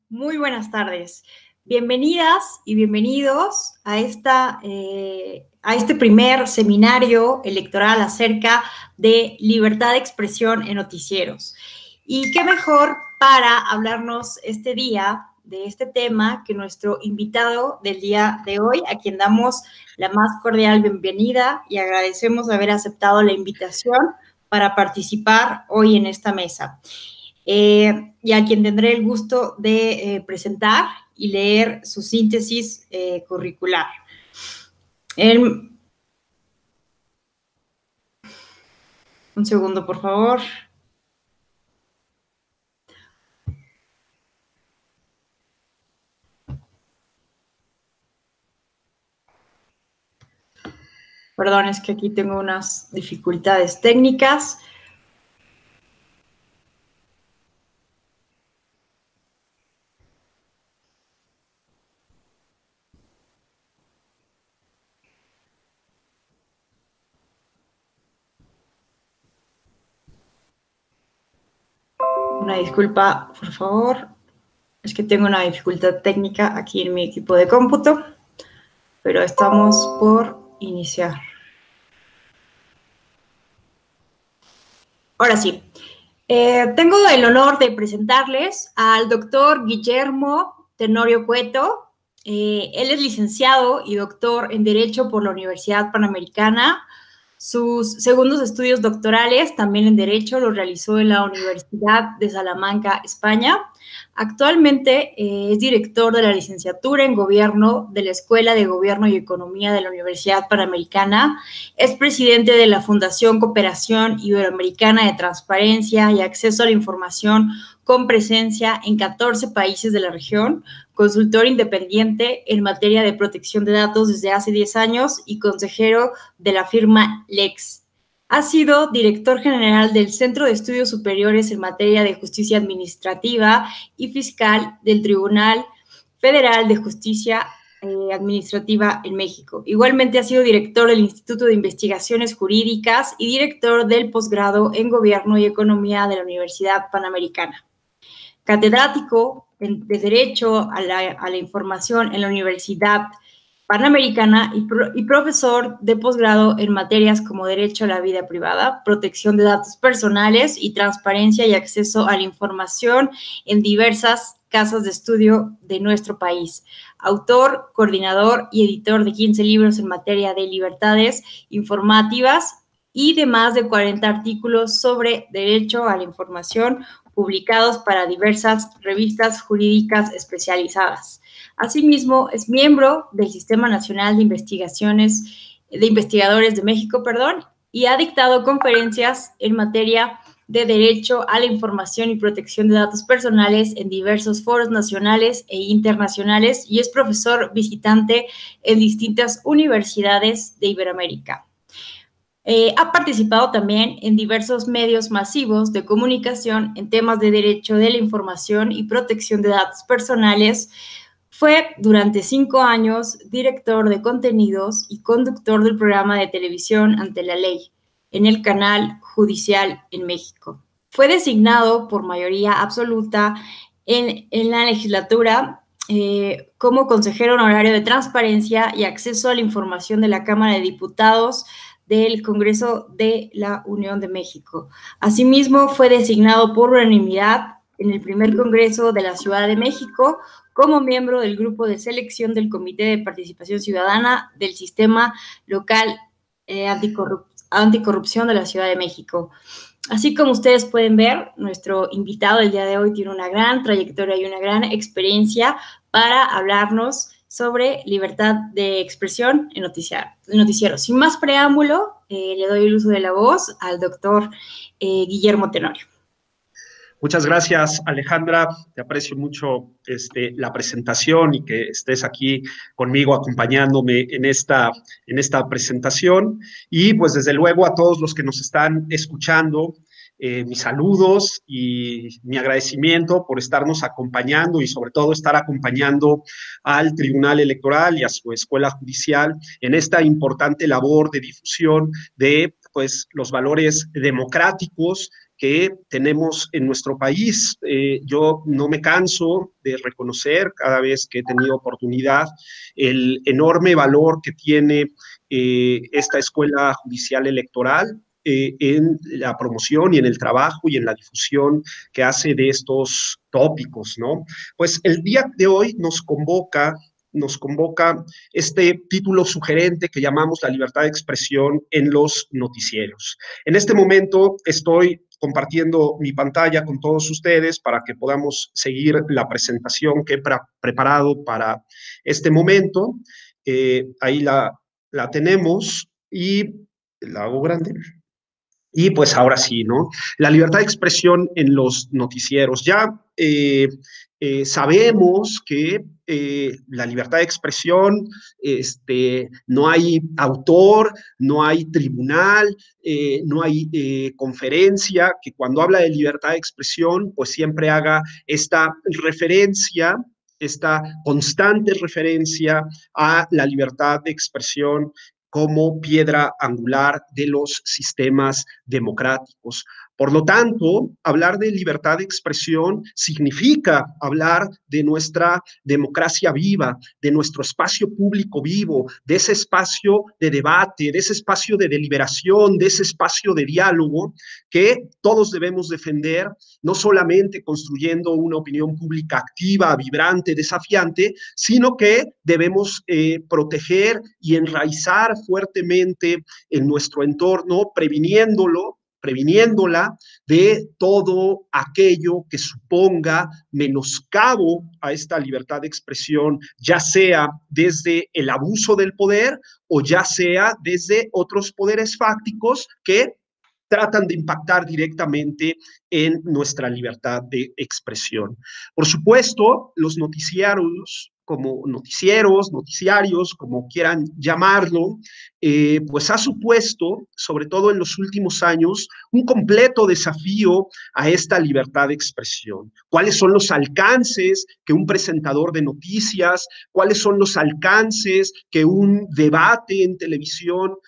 Muy buenas tardes. Bienvenidas y bienvenidos a este primer seminario electoral acerca de libertad de expresión en noticieros. Y qué mejor para hablarnos este día de este tema que nuestro invitado del día de hoy, a quien damos la más cordial bienvenida y agradecemos haber aceptado la invitación para participar hoy en esta mesa. Y a quien tendré el gusto de presentar y leer su síntesis curricular. Un segundo, por favor. Perdón, es que aquí tengo unas dificultades técnicas. Una disculpa, por favor. Es que tengo una dificultad técnica aquí en mi equipo de cómputo, pero estamos por iniciar. Ahora sí. Tengo el honor de presentarles al doctor Guillermo Tenorio Cueto. Él es licenciado y doctor en Derecho por la Universidad Panamericana. Sus segundos estudios doctorales, también en Derecho, los realizó en la Universidad de Salamanca, España. Actualmente es director de la licenciatura en Gobierno de la Escuela de Gobierno y Economía de la Universidad Panamericana. Es presidente de la Fundación Cooperación Iberoamericana de Transparencia y Acceso a la Información, con presencia en 14 países de la región, consultor independiente en materia de protección de datos desde hace 10 años y consejero de la firma Lex. Ha sido director general del Centro de Estudios Superiores en materia de justicia administrativa y fiscal del Tribunal Federal de Justicia Administrativa en México. Igualmente ha sido director del Instituto de Investigaciones Jurídicas y director del posgrado en Gobierno y Economía de la Universidad Panamericana. Catedrático de Derecho a la Información en la Universidad Panamericana y profesor de posgrado en materias como Derecho a la Vida Privada, Protección de Datos Personales y Transparencia y Acceso a la Información en diversas casas de estudio de nuestro país. Autor, coordinador y editor de 15 libros en materia de libertades informativas y de más de 40 artículos sobre derecho a la información publicados para diversas revistas jurídicas especializadas. Asimismo, es miembro del Sistema Nacional de Investigadores de México, y ha dictado conferencias en materia de derecho a la información y protección de datos personales en diversos foros nacionales e internacionales y es profesor visitante en distintas universidades de Iberoamérica. Ha participado también en diversos medios masivos de comunicación en temas de derecho de la información y protección de datos personales. Fue durante 5 años director de contenidos y conductor del programa de televisión Ante la Ley en el canal judicial en México. Fue designado por mayoría absoluta en la legislatura como consejero honorario de Transparencia y Acceso a la Información de la Cámara de Diputados del Congreso de la Unión de México. Asimismo, fue designado por unanimidad en el primer Congreso de la Ciudad de México como miembro del grupo de selección del Comité de Participación Ciudadana del Sistema Local Anticorrupción de la Ciudad de México. Así como ustedes pueden ver, nuestro invitado el día de hoy tiene una gran trayectoria y una gran experiencia para hablarnos sobre libertad de expresión en noticieros. Sin más preámbulo, le doy el uso de la voz al doctor Guillermo Tenorio. Muchas gracias, Alejandra. Te aprecio mucho la presentación y que estés aquí conmigo acompañándome en esta presentación. Y pues desde luego a todos los que nos están escuchando, mis saludos y mi agradecimiento por estarnos acompañando y sobre todo estar acompañando al Tribunal Electoral y a su escuela judicial en esta importante labor de difusión de pues los valores democráticos que tenemos en nuestro país. Yo no me canso de reconocer cada vez que he tenido oportunidad el enorme valor que tiene esta escuela judicial electoral en la promoción y en el trabajo y en la difusión que hace de estos tópicos, ¿no? Pues el día de hoy nos convoca este título sugerente que llamamos la libertad de expresión en los noticieros. En este momento estoy compartiendo mi pantalla con todos ustedes para que podamos seguir la presentación que he preparado para este momento. Ahí la tenemos y la hago grande. Y pues ahora sí, ¿no? La libertad de expresión en los noticieros. Ya sabemos que la libertad de expresión, no hay autor, no hay tribunal, no hay conferencia que cuando habla de libertad de expresión, pues siempre haga esta referencia, esta constante referencia a la libertad de expresión como piedra angular de los sistemas democráticos. Por lo tanto, hablar de libertad de expresión significa hablar de nuestra democracia viva, de nuestro espacio público vivo, de ese espacio de debate, de ese espacio de deliberación, de ese espacio de diálogo que todos debemos defender, no solamente construyendo una opinión pública activa, vibrante, desafiante, sino que debemos proteger y enraizar fuertemente en nuestro entorno, previniéndola de todo aquello que suponga menoscabo a esta libertad de expresión, ya sea desde el abuso del poder o ya sea desde otros poderes fácticos que tratan de impactar directamente en nuestra libertad de expresión. Por supuesto, los noticiarios, noticiarios, como quieran llamarlo, pues ha supuesto, sobre todo en los últimos años, un completo desafío a esta libertad de expresión. ¿Cuáles son los alcances que un presentador de noticias, cuáles son los alcances que un debate en televisión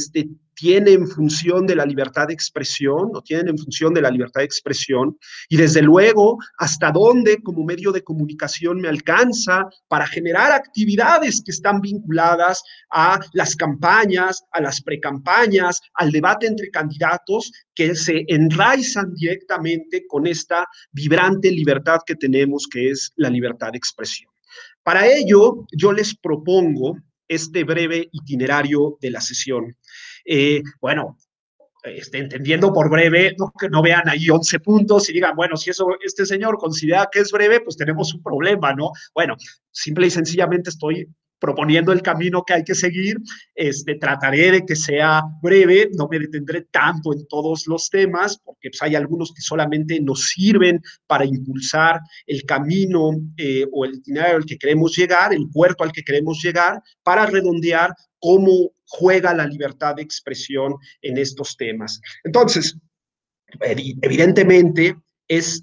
tiene en función de la libertad de expresión, o tienen en función de la libertad de expresión, y desde luego, hasta dónde como medio de comunicación me alcanza para generar actividades que están vinculadas a las campañas, a las precampañas, al debate entre candidatos que se enraizan directamente con esta vibrante libertad que tenemos, que es la libertad de expresión. Para ello, yo les propongo este breve itinerario de la sesión. Bueno, entendiendo por breve, no, que no vean ahí 11 puntos y digan, bueno, si eso este señor considera que es breve, pues tenemos un problema, ¿no? Bueno, simple y sencillamente estoy proponiendo el camino que hay que seguir. Trataré de que sea breve, no me detendré tanto en todos los temas, porque pues, hay algunos que solamente nos sirven para impulsar el camino o el itinerario al que queremos llegar, el puerto al que queremos llegar, para redondear cómo juega la libertad de expresión en estos temas. Entonces, evidentemente es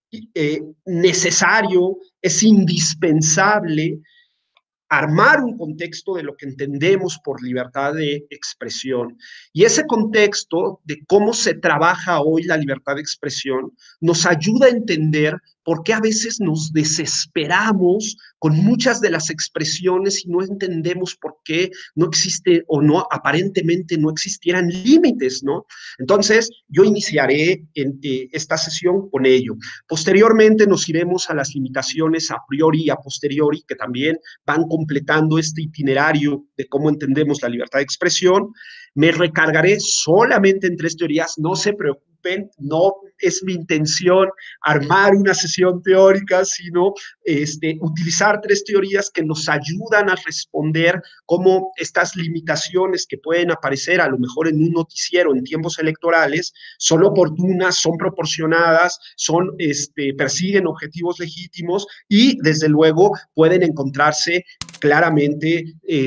necesario, es indispensable armar un contexto de lo que entendemos por libertad de expresión. Y ese contexto de cómo se trabaja hoy la libertad de expresión nos ayuda a entender por qué a veces nos desesperamos con muchas de las expresiones y no entendemos por qué no existe o no, aparentemente no existieran límites, ¿no? Entonces, yo iniciaré esta sesión con ello. Posteriormente nos iremos a las limitaciones a priori y a posteriori, que también van completando este itinerario de cómo entendemos la libertad de expresión. Me recargaré solamente en 3 teorías, no se preocupen, no es mi intención armar una sesión teórica, sino utilizar 3 teorías que nos ayudan a responder cómo estas limitaciones que pueden aparecer a lo mejor en un noticiero en tiempos electorales son oportunas, son proporcionadas, persiguen objetivos legítimos y desde luego pueden encontrarse claramente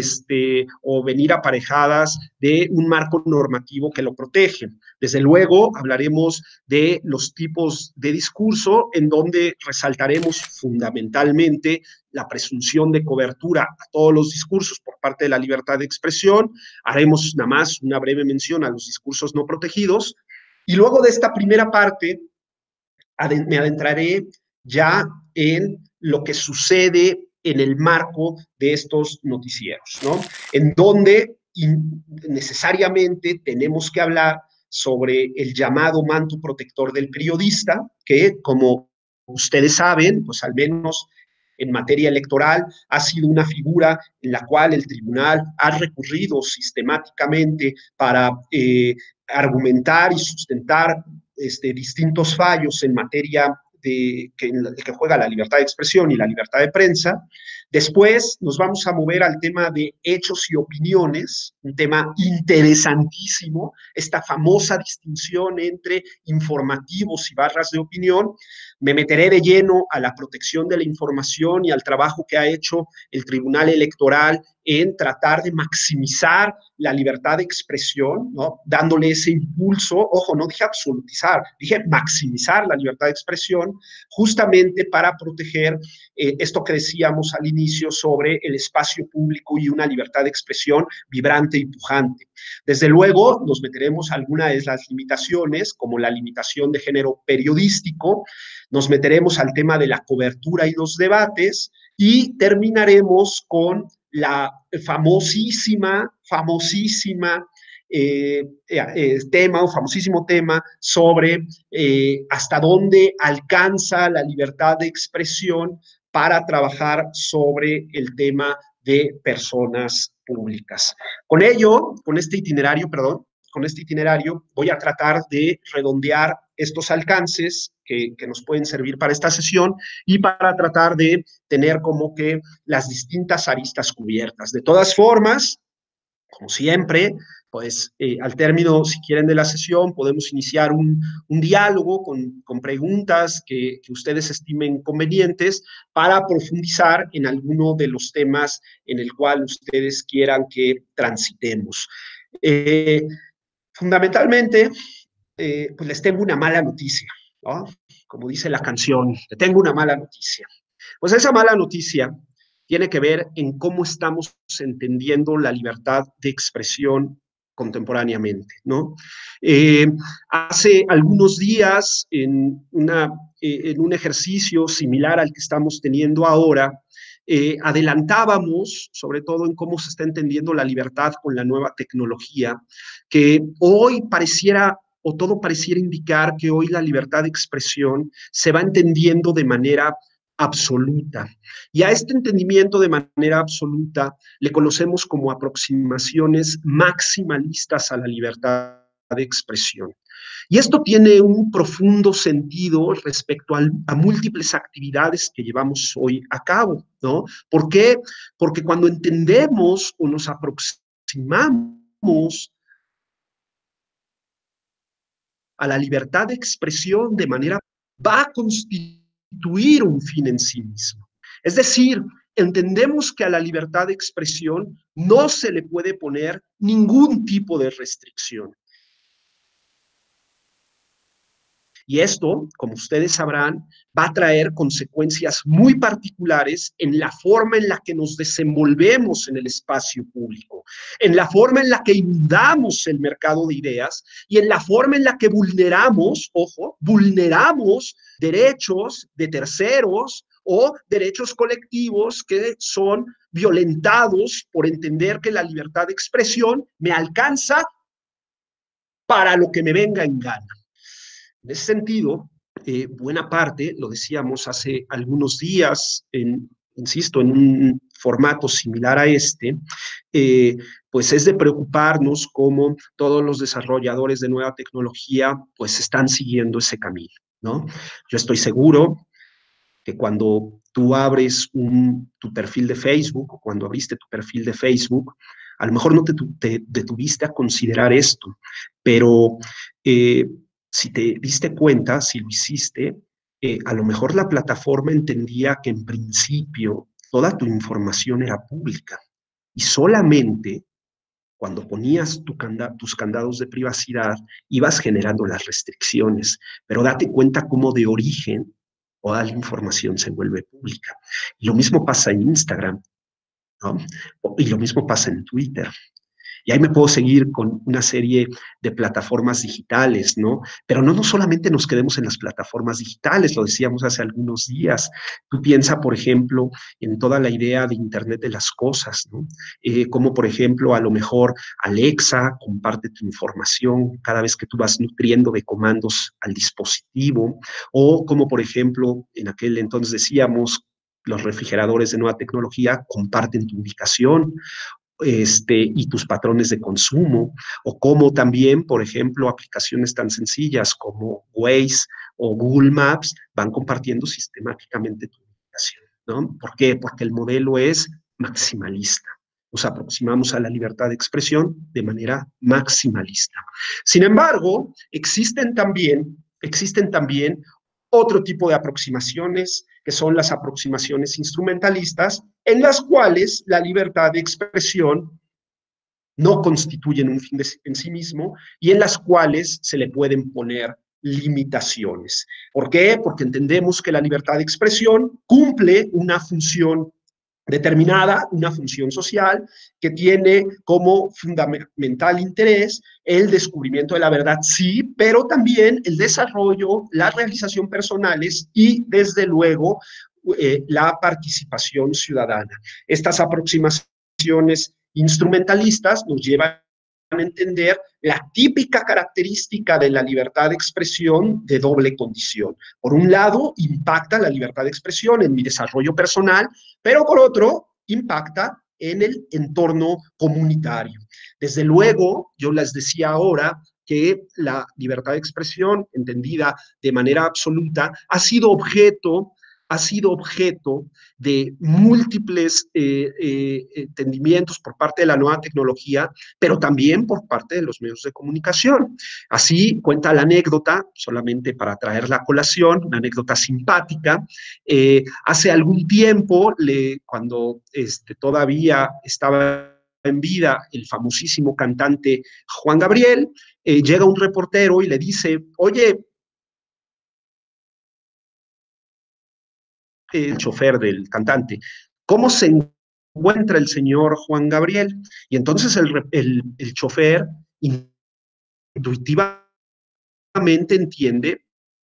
o venir aparejadas de un marco normativo que lo protege. Desde luego hablaremos de los tipos de discurso en donde resaltaremos fundamentalmente la presunción de cobertura a todos los discursos por parte de la libertad de expresión. Haremos nada más una breve mención a los discursos no protegidos Y luego de esta primera parte, me adentraré ya en lo que sucede en el marco de estos noticieros, ¿no? En donde necesariamente tenemos que hablar sobre el llamado manto protector del periodista, que como ustedes saben, pues al menos en materia electoral ha sido una figura en la cual el tribunal ha recurrido sistemáticamente para argumentar y sustentar distintos fallos en materia en el que juega la libertad de expresión y la libertad de prensa. Después nos vamos a mover al tema de hechos y opiniones, un tema interesantísimo, esta famosa distinción entre informativos y barras de opinión. Me meteré de lleno a la protección de la información y al trabajo que ha hecho el Tribunal Electoral en tratar de maximizar la libertad de expresión, ¿no? Dándole ese impulso, ojo, no dije absolutizar, dije maximizar la libertad de expresión, justamente para proteger esto que decíamos al inicio sobre el espacio público y una libertad de expresión vibrante y pujante. Desde luego, nos meteremos a algunas de las limitaciones, como la limitación de género periodístico, nos meteremos al tema de la cobertura y los debates, y terminaremos con la famosísima famosísimo tema sobre hasta dónde alcanza la libertad de expresión para trabajar sobre el tema de personas públicas. Con este itinerario, voy a tratar de redondear estos alcances que nos pueden servir para esta sesión y para tratar de tener como que las distintas aristas cubiertas. De todas formas, como siempre, pues al término, si quieren, de la sesión, podemos iniciar un diálogo con preguntas que ustedes estimen convenientes para profundizar en alguno de los temas en el cual ustedes quieran que transitemos. Fundamentalmente, pues les tengo una mala noticia, ¿no? Como dice la canción, te tengo una mala noticia. Pues esa mala noticia tiene que ver en cómo estamos entendiendo la libertad de expresión contemporáneamente, ¿no? Hace algunos días, en un ejercicio similar al que estamos teniendo ahora, adelantábamos, sobre todo en cómo se está entendiendo la libertad con la nueva tecnología, que hoy pareciera o todo pareciera indicar que hoy la libertad de expresión se va entendiendo de manera absoluta. Y a este entendimiento de manera absoluta le conocemos como aproximaciones maximalistas a la libertad de expresión. Y esto tiene un profundo sentido respecto a múltiples actividades que llevamos hoy a cabo, ¿no? ¿Por qué? Porque cuando entendemos o nos aproximamos a la libertad de expresión de manera, va a constituir un fin en sí mismo. Es decir, entendemos que a la libertad de expresión no se le puede poner ningún tipo de restricción. Y esto, como ustedes sabrán, va a traer consecuencias muy particulares en la forma en la que nos desenvolvemos en el espacio público, en la forma en la que inundamos el mercado de ideas y en la forma en la que vulneramos, ojo, vulneramos derechos de terceros o derechos colectivos que son violentados por entender que la libertad de expresión me alcanza para lo que me venga en gana. En ese sentido, buena parte, lo decíamos hace algunos días, insisto, en un formato similar a este, pues es de preocuparnos cómo todos los desarrolladores de nueva tecnología pues están siguiendo ese camino, ¿no? Yo estoy seguro que cuando tú abres tu perfil de Facebook, o cuando abriste tu perfil de Facebook, a lo mejor no te detuviste a considerar esto, pero si te diste cuenta, si lo hiciste, a lo mejor la plataforma entendía que en principio toda tu información era pública y solamente cuando ponías tus candados de privacidad ibas generando las restricciones, pero date cuenta cómo de origen toda la información se vuelve pública. Y lo mismo pasa en Instagram, ¿no? Y lo mismo pasa en Twitter. Y ahí me puedo seguir con una serie de plataformas digitales, ¿no? Pero no solamente nos quedemos en las plataformas digitales, lo decíamos hace algunos días. Tú piensa, por ejemplo, en toda la idea de Internet de las cosas, ¿no? Como, por ejemplo, a lo mejor Alexa comparte tu información cada vez que tú vas nutriendo de comandos al dispositivo, o como, por ejemplo, en aquel entonces decíamos, los refrigeradores de nueva tecnología comparten tu ubicación, y tus patrones de consumo, o como también, por ejemplo, aplicaciones tan sencillas como Waze o Google Maps van compartiendo sistemáticamente tu ubicación, ¿no? ¿Por qué? Porque el modelo es maximalista. Nos aproximamos a la libertad de expresión de manera maximalista. Sin embargo, existen también otro tipo de aproximaciones, que son las aproximaciones instrumentalistas, en las cuales la libertad de expresión no constituye un fin en sí mismo y en las cuales se le pueden poner limitaciones. ¿Por qué? Porque entendemos que la libertad de expresión cumple una función determinada, una función social que tiene como fundamental interés el descubrimiento de la verdad, sí, pero también el desarrollo, la realización personales y, desde luego, la participación ciudadana. Estas aproximaciones instrumentalistas nos llevan a entender la típica característica de la libertad de expresión de doble condición. Por un lado, impacta la libertad de expresión en mi desarrollo personal, pero por otro, impacta en el entorno comunitario. Desde luego, yo les decía ahora que la libertad de expresión, entendida de manera absoluta, ha sido objeto de múltiples entendimientos por parte de la nueva tecnología, pero también por parte de los medios de comunicación. Así cuenta la anécdota, solamente para traer la colación, una anécdota simpática. Hace algún tiempo, cuando todavía estaba en vida el famosísimo cantante Juan Gabriel, llega un reportero y le dice, oye, el chofer del cantante, ¿cómo se encuentra el señor Juan Gabriel? Y entonces el chofer intuitivamente entiende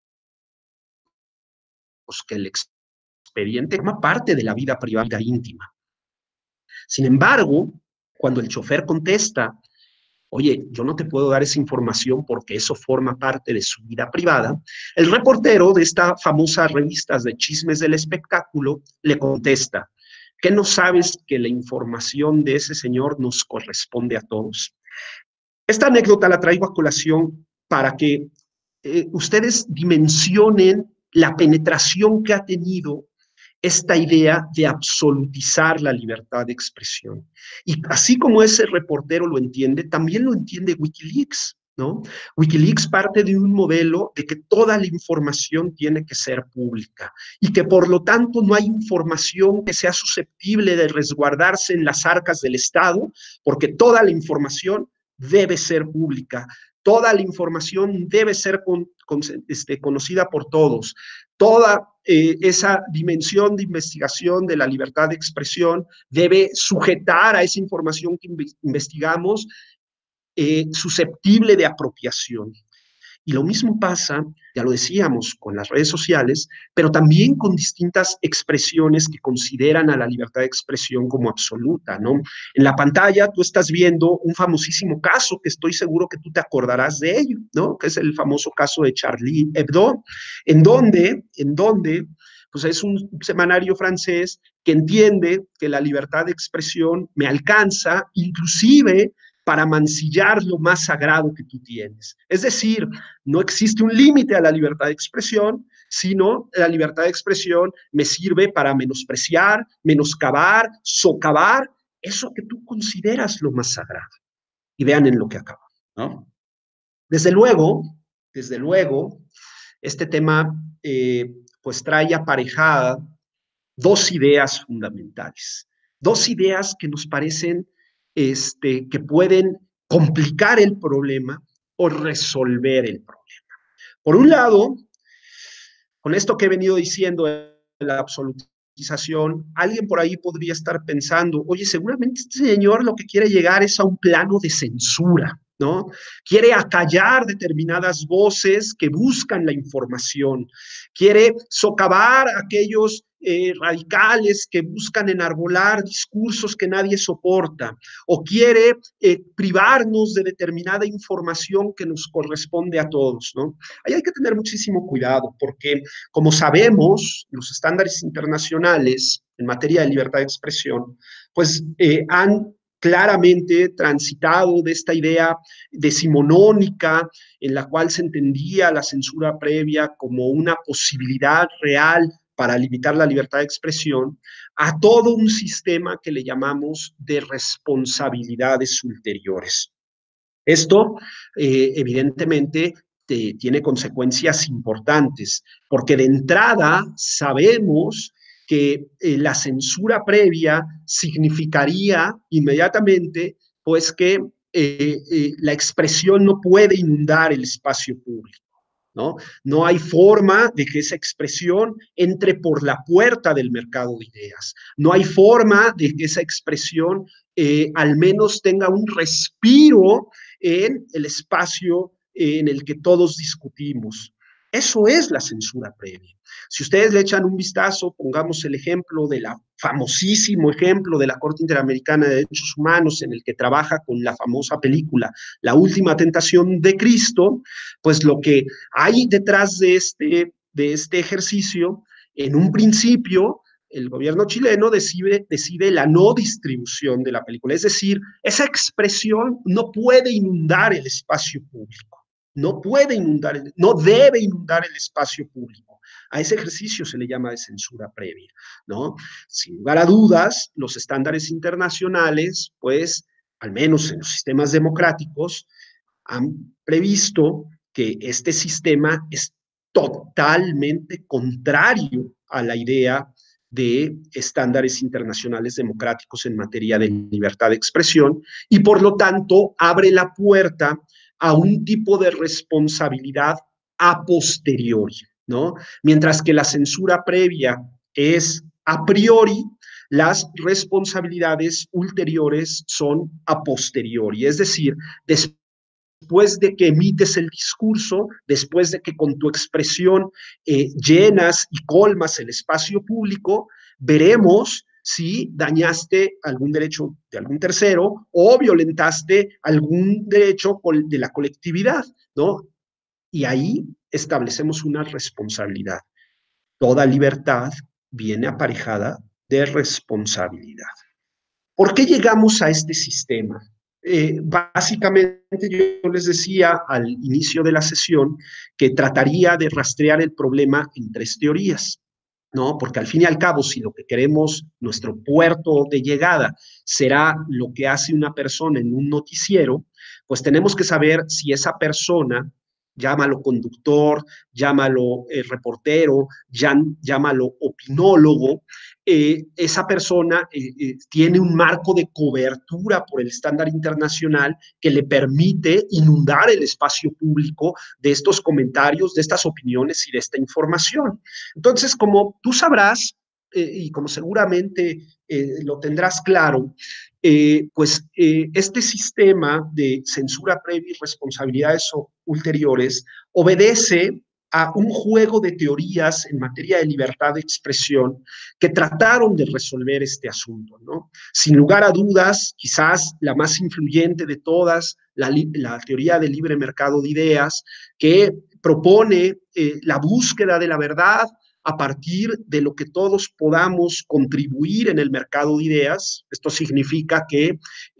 pues, que el expediente forma parte de la vida privada íntima. Sin embargo, cuando el chofer contesta, oye, yo no te puedo dar esa información porque eso forma parte de su vida privada, el reportero de esta famosa revista de chismes del espectáculo le contesta, ¿qué no sabes que la información de ese señor nos corresponde a todos? Esta anécdota la traigo a colación para que ustedes dimensionen la penetración que ha tenido esta idea de absolutizar la libertad de expresión. Y así como ese reportero lo entiende, también lo entiende Wikileaks, ¿no? Wikileaks parte de un modelo de que toda la información tiene que ser pública y que por lo tanto no hay información que sea susceptible de resguardarse en las arcas del Estado, porque toda la información debe ser pública. Toda la información debe ser conocida por todos. Toda esa dimensión de investigación de la libertad de expresión debe sujetar a esa información que investigamos susceptible de apropiación. Y lo mismo pasa, ya lo decíamos, con las redes sociales, pero también con distintas expresiones que consideran a la libertad de expresión como absoluta, ¿no? En la pantalla tú estás viendo un famosísimo caso, que estoy seguro que tú te acordarás de ello, ¿no? Que es el famoso caso de Charlie Hebdo, en donde pues es un semanario francés que entiende que la libertad de expresión me alcanza, inclusive para mancillar lo más sagrado que tú tienes. Es decir, no existe un límite a la libertad de expresión, sino la libertad de expresión me sirve para menospreciar, menoscabar, socavar eso que tú consideras lo más sagrado. Y vean en lo que acaba, ¿no? Desde luego, este tema pues trae aparejada dos ideas fundamentales, dos ideas que nos parecen que pueden complicar el problema o resolver el problema. Por un lado, con esto que he venido diciendo, la absolutización alguien por ahí podría estar pensando, oye, seguramente este señor lo que quiere llegar es a un plano de censura, ¿no? Quiere acallar determinadas voces que buscan la información, quiere socavar a aquellos radicales que buscan enarbolar discursos que nadie soporta, o quiere privarnos de determinada información que nos corresponde a todos, ¿no? Ahí hay que tener muchísimo cuidado, porque como sabemos, los estándares internacionales en materia de libertad de expresión, pues han claramente transitado de esta idea decimonónica en la cual se entendía la censura previa como una posibilidad real para limitar la libertad de expresión, a todo un sistema que le llamamos de responsabilidades ulteriores. Esto, evidentemente, tiene consecuencias importantes, porque de entrada sabemos que la censura previa significaría inmediatamente, pues, que la expresión no puede inundar el espacio público. ¿No? No hay forma de que esa expresión entre por la puerta del mercado de ideas. No hay forma de que esa expresión al menos tenga un respiro en el espacio en el que todos discutimos. Eso es la censura previa. Si ustedes le echan un vistazo, pongamos el ejemplo de la famosísimo ejemplo de la Corte Interamericana de Derechos Humanos, en el que trabaja con la famosa película La Última Tentación de Cristo, pues lo que hay detrás de este ejercicio, en un principio, el gobierno chileno decide la no distribución de la película. Es decir, esa expresión no puede inundar el espacio público. No puede inundar, no debe inundar el espacio público. A ese ejercicio se le llama de censura previa, ¿no? Sin lugar a dudas, los estándares internacionales, pues, al menos en los sistemas democráticos, han previsto que este sistema es totalmente contrario a la idea de estándares internacionales democráticos en materia de libertad de expresión y por lo tanto abre la puerta a un tipo de responsabilidad a posteriori, ¿no? Mientras que la censura previa es a priori, las responsabilidades ulteriores son a posteriori, es decir, después de que emites el discurso, después de que con tu expresión llenas y colmas el espacio público, veremos si dañaste algún derecho de algún tercero o violentaste algún derecho de la colectividad, ¿no? Y ahí establecemos una responsabilidad. Toda libertad viene aparejada de responsabilidad. ¿Por qué llegamos a este sistema? Básicamente yo les decía al inicio de la sesión que trataría de rastrear el problema en tres teorías, ¿no? Porque al fin y al cabo, si lo que queremos, nuestro puerto de llegada será lo que hace una persona en un noticiero, pues tenemos que saber si esa persona, llámalo conductor, llámalo reportero, llámalo opinólogo, esa persona tiene un marco de cobertura por el estándar internacional que le permite inundar el espacio público de estos comentarios, de estas opiniones y de esta información. Entonces, como tú sabrás, y como seguramente lo tendrás claro, pues este sistema de censura previa y responsabilidades ulteriores obedece a un juego de teorías en materia de libertad de expresión que trataron de resolver este asunto, ¿no? Sin lugar a dudas, quizás la más influyente de todas, la teoría del libre mercado de ideas, que propone la búsqueda de la verdad a partir de lo que todos podamos contribuir en el mercado de ideas. Esto significa que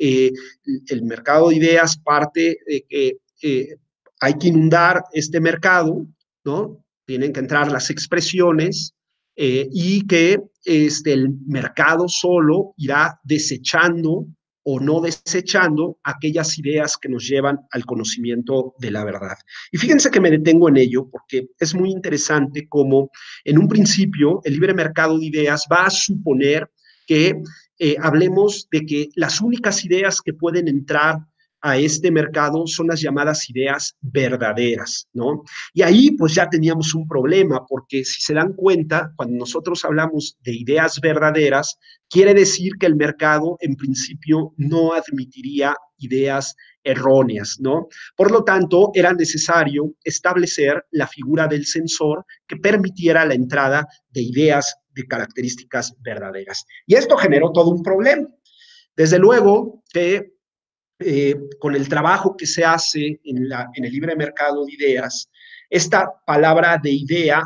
el mercado de ideas parte de que hay que inundar este mercado, ¿no? Tienen que entrar las expresiones y que el mercado solo irá desechando o no desechando aquellas ideas que nos llevan al conocimiento de la verdad. Y fíjense que me detengo en ello porque es muy interesante cómo en un principio el libre mercado de ideas va a suponer que hablemos de que las únicas ideas que pueden entrar a este mercado son las llamadas ideas verdaderas, ¿no? Y ahí pues ya teníamos un problema, porque si se dan cuenta, cuando nosotros hablamos de ideas verdaderas, quiere decir que el mercado en principio no admitiría ideas erróneas, ¿no? Por lo tanto, era necesario establecer la figura del censor que permitiera la entrada de ideas de características verdaderas. Y esto generó todo un problema. Desde luego que con el trabajo que se hace en el libre mercado de ideas, esta palabra de idea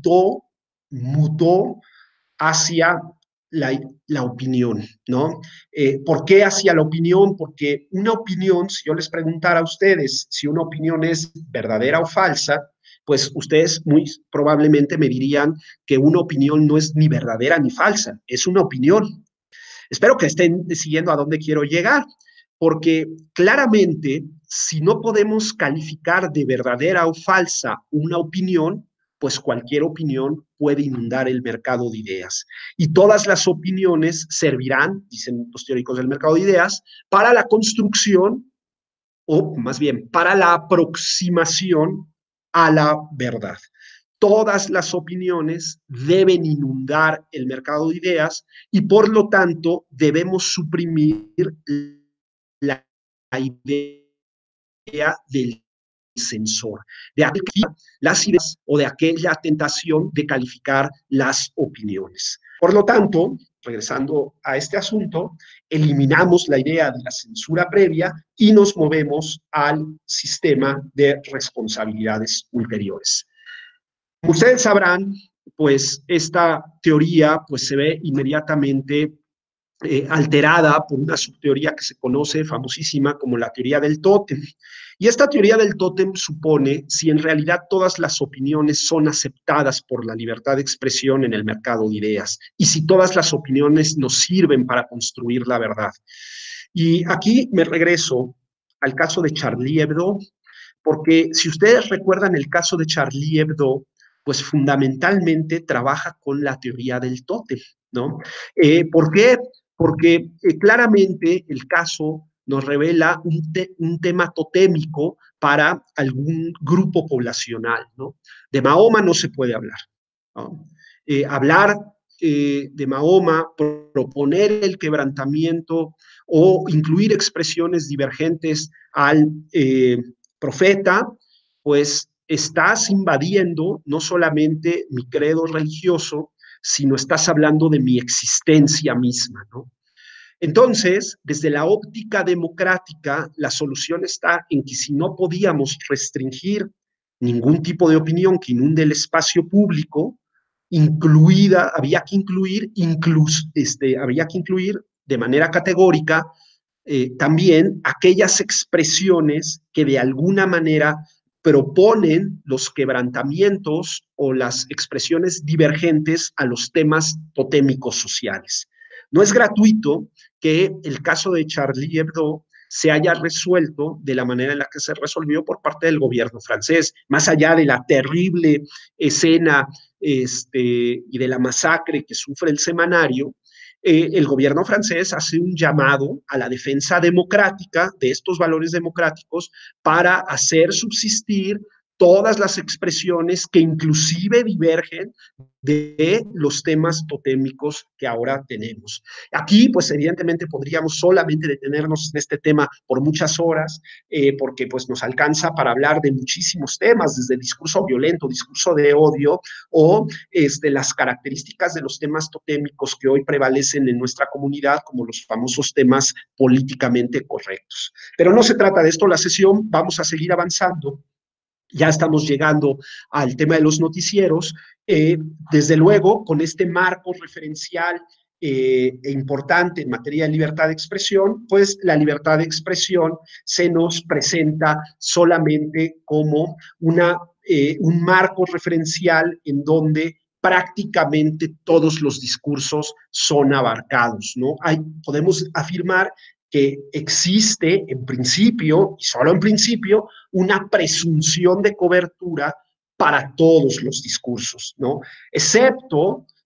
mutó hacia la opinión, ¿no? ¿Por qué hacia la opinión? Porque una opinión, si yo les preguntara a ustedes si una opinión es verdadera o falsa, pues ustedes muy probablemente me dirían que una opinión no es ni verdadera ni falsa, es una opinión. Espero que estén siguiendo a dónde quiero llegar, porque claramente, si no podemos calificar de verdadera o falsa una opinión, pues cualquier opinión puede inundar el mercado de ideas. Y todas las opiniones servirán, dicen los teóricos del mercado de ideas, para la construcción, o más bien, para la aproximación a la verdad. Todas las opiniones deben inundar el mercado de ideas y por lo tanto debemos suprimir la idea del censor, de las ideas o de aquella tentación de calificar las opiniones. Por lo tanto, regresando a este asunto, eliminamos la idea de la censura previa y nos movemos al sistema de responsabilidades ulteriores. Como ustedes sabrán, pues esta teoría pues, se ve inmediatamente alterada por una subteoría que se conoce famosísima como la teoría del tótem. Y esta teoría del tótem supone si en realidad todas las opiniones son aceptadas por la libertad de expresión en el mercado de ideas y si todas las opiniones nos sirven para construir la verdad. Y aquí me regreso al caso de Charlie Hebdo, porque si ustedes recuerdan el caso de Charlie Hebdo, pues fundamentalmente trabaja con la teoría del tótem, ¿no? ¿Por qué? Porque claramente el caso nos revela un tema totémico para algún grupo poblacional, ¿no? De Mahoma no se puede hablar, ¿no? Hablar de Mahoma, proponer el quebrantamiento o incluir expresiones divergentes al profeta, pues estás invadiendo no solamente mi credo religioso, sino estás hablando de mi existencia misma, ¿no? Entonces, desde la óptica democrática, la solución está en que si no podíamos restringir ningún tipo de opinión que inunde el espacio público, había que incluir de manera categórica también aquellas expresiones que de alguna manera proponen los quebrantamientos o las expresiones divergentes a los temas totémicos sociales. No es gratuito que el caso de Charlie Hebdo se haya resuelto de la manera en la que se resolvió por parte del gobierno francés, más allá de la terrible escena y de la masacre que sufre el semanario. El gobierno francés hace un llamado a la defensa democrática de estos valores democráticos para hacer subsistir todas las expresiones que inclusive divergen de los temas totémicos que ahora tenemos. Aquí, pues evidentemente podríamos solamente detenernos en este tema por muchas horas, porque pues nos alcanza para hablar de muchísimos temas, desde discurso violento, discurso de odio, o las características de los temas totémicos que hoy prevalecen en nuestra comunidad, como los famosos temas políticamente correctos. Pero no se trata de esto la sesión, vamos a seguir avanzando. Ya estamos llegando al tema de los noticieros, desde luego con este marco referencial e importante en materia de libertad de expresión, pues la libertad de expresión se nos presenta solamente como un marco referencial en donde prácticamente todos los discursos son abarcados, ¿no? Podemos afirmar que existe en principio, y solo en principio, una presunción de cobertura para todos los discursos, ¿no? Excepto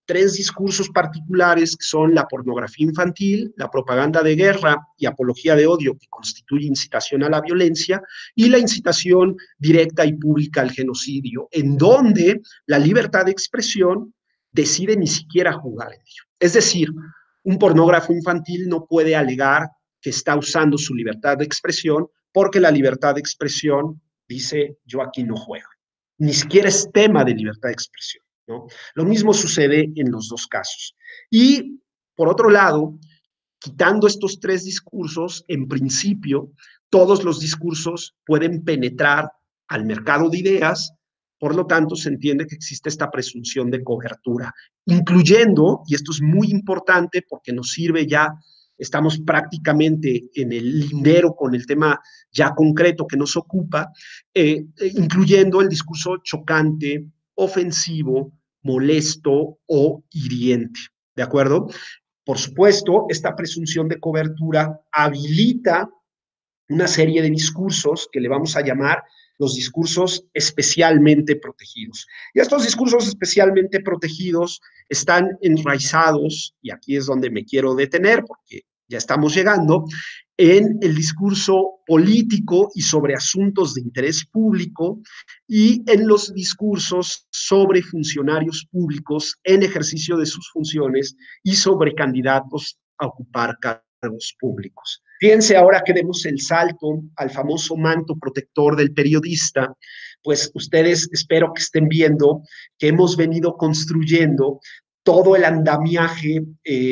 tres discursos particulares que son la pornografía infantil, la propaganda de guerra y apología de odio, que constituye incitación a la violencia, y la incitación directa y pública al genocidio, en donde la libertad de expresión decide ni siquiera jugar en ello. Es decir, un pornógrafo infantil no puede alegar que está usando su libertad de expresión porque la libertad de expresión dice yo aquí no juego. Ni siquiera es tema de libertad de expresión, ¿no? Lo mismo sucede en los dos casos. Y, por otro lado, quitando estos tres discursos, en principio, todos los discursos pueden penetrar al mercado de ideas, por lo tanto, se entiende que existe esta presunción de cobertura, incluyendo, y esto es muy importante porque nos sirve ya, estamos prácticamente en el lindero con el tema ya concreto que nos ocupa, incluyendo el discurso chocante, ofensivo, molesto o hiriente, ¿de acuerdo? Por supuesto, esta presunción de cobertura habilita una serie de discursos que le vamos a llamar los discursos especialmente protegidos. Y estos discursos especialmente protegidos están enraizados, y aquí es donde me quiero detener porque ya estamos llegando, en el discurso político y sobre asuntos de interés público y en los discursos sobre funcionarios públicos en ejercicio de sus funciones y sobre candidatos a ocupar cargos públicos. Fíjense, ahora que demos el salto al famoso manto protector del periodista, pues ustedes espero que estén viendo que hemos venido construyendo todo el andamiaje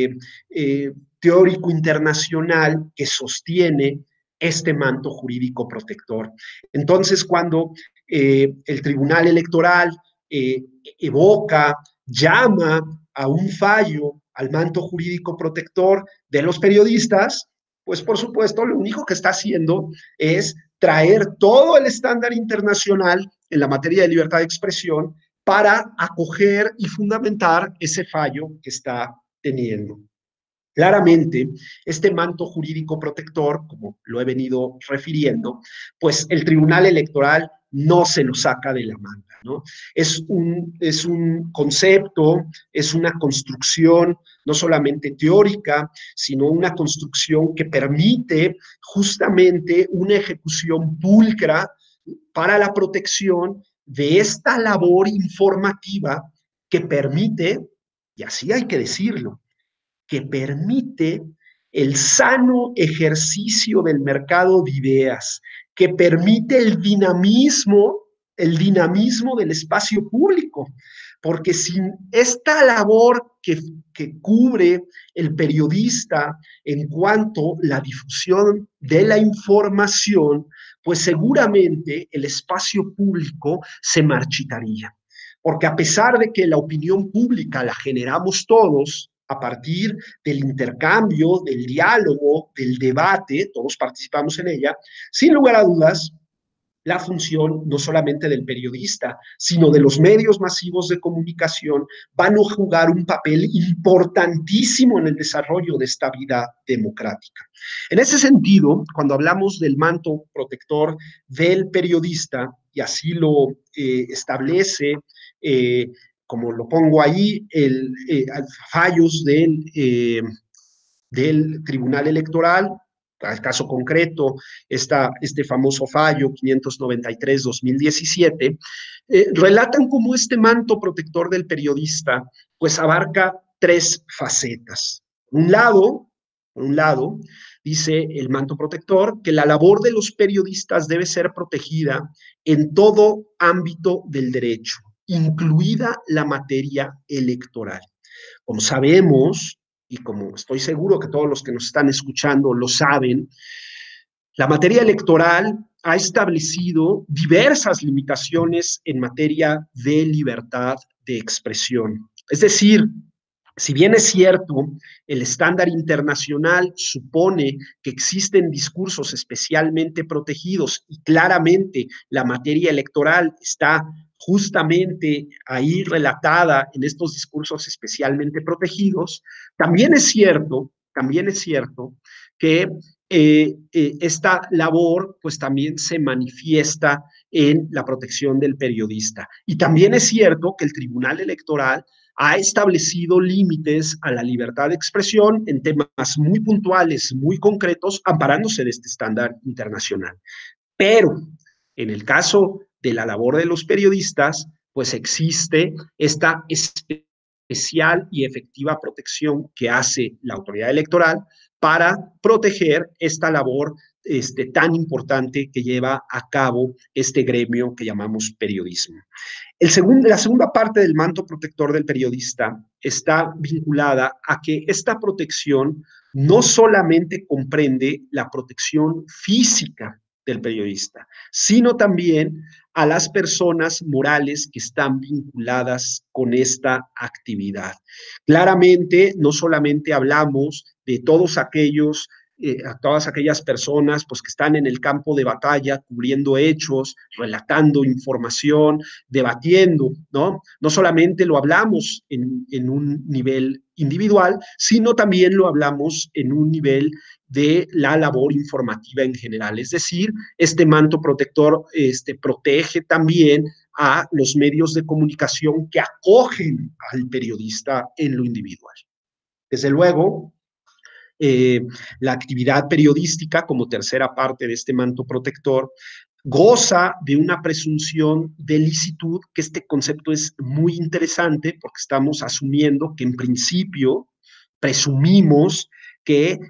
teórico internacional que sostiene este manto jurídico protector. Entonces, cuando el Tribunal Electoral evoca, llama a un fallo al manto jurídico protector de los periodistas, pues por supuesto lo único que está haciendo es traer todo el estándar internacional en la materia de libertad de expresión para acoger y fundamentar ese fallo que está teniendo. Claramente, este manto jurídico protector, como lo he venido refiriendo, pues el Tribunal Electoral no se lo saca de la manga, ¿no? Es un concepto, es una construcción no solamente teórica, sino una construcción que permite justamente una ejecución pulcra para la protección de esta labor informativa que permite, y así hay que decirlo, que permite el sano ejercicio del mercado de ideas, que permite el dinamismo del espacio público, porque sin esta labor que cubre el periodista en cuanto a la difusión de la información, pues seguramente el espacio público se marchitaría. Porque a pesar de que la opinión pública la generamos todos, a partir del intercambio, del diálogo, del debate, todos participamos en ella, sin lugar a dudas, la función no solamente del periodista, sino de los medios masivos de comunicación van a jugar un papel importantísimo en el desarrollo de esta vida democrática. En ese sentido, cuando hablamos del manto protector del periodista, y así lo establece como lo pongo ahí, fallos del Tribunal Electoral, al caso concreto, este famoso fallo 593-2017, relatan cómo este manto protector del periodista pues abarca tres facetas. Por un lado, dice el manto protector que la labor de los periodistas debe ser protegida en todo ámbito del derecho, incluida la materia electoral. Como sabemos, y como estoy seguro que todos los que nos están escuchando lo saben, la materia electoral ha establecido diversas limitaciones en materia de libertad de expresión. Es decir, si bien es cierto, el estándar internacional supone que existen discursos especialmente protegidos y claramente la materia electoral está justamente ahí relatada en estos discursos especialmente protegidos, también es cierto que esta labor pues también se manifiesta en la protección del periodista. Y también es cierto que el Tribunal Electoral ha establecido límites a la libertad de expresión en temas muy puntuales, muy concretos, amparándose de este estándar internacional. Pero en el caso de la labor de los periodistas, pues existe esta especial y efectiva protección que hace la autoridad electoral para proteger esta labor tan importante que lleva a cabo este gremio que llamamos periodismo. La segunda parte del manto protector del periodista está vinculada a que esta protección no solamente comprende la protección física del periodista, sino también a las personas morales que están vinculadas con esta actividad. Claramente, no solamente hablamos de todos aquellos a todas aquellas personas pues, que están en el campo de batalla, cubriendo hechos, relatando información, debatiendo, ¿no? No solamente lo hablamos en un nivel individual, sino también lo hablamos en un nivel de la labor informativa en general. Es decir, este manto protector protege también a los medios de comunicación que acogen al periodista en lo individual. Desde luego, la actividad periodística, como tercera parte de este manto protector, goza de una presunción de licitud, que este concepto es muy interesante porque estamos asumiendo que en principio presumimos que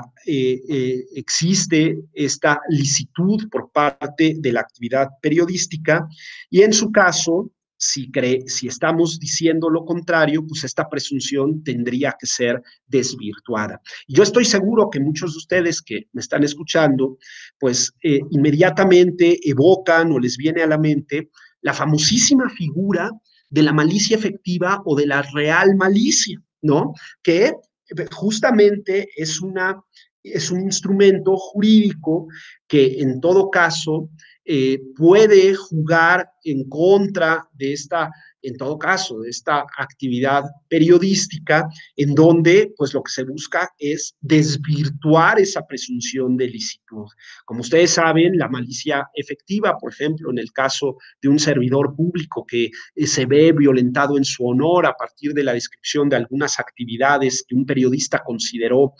existe esta licitud por parte de la actividad periodística y en su caso, si estamos diciendo lo contrario, pues esta presunción tendría que ser desvirtuada. Yo estoy seguro que muchos de ustedes que me están escuchando, pues inmediatamente evocan o les viene a la mente la famosísima figura de la malicia efectiva o de la real malicia, ¿no? Que justamente es un instrumento jurídico que en todo caso puede jugar en contra de esta, en todo caso, de esta actividad periodística, en donde, pues, lo que se busca es desvirtuar esa presunción de licitud. Como ustedes saben, la malicia efectiva, por ejemplo, en el caso de un servidor público que se ve violentado en su honor a partir de la descripción de algunas actividades que un periodista consideró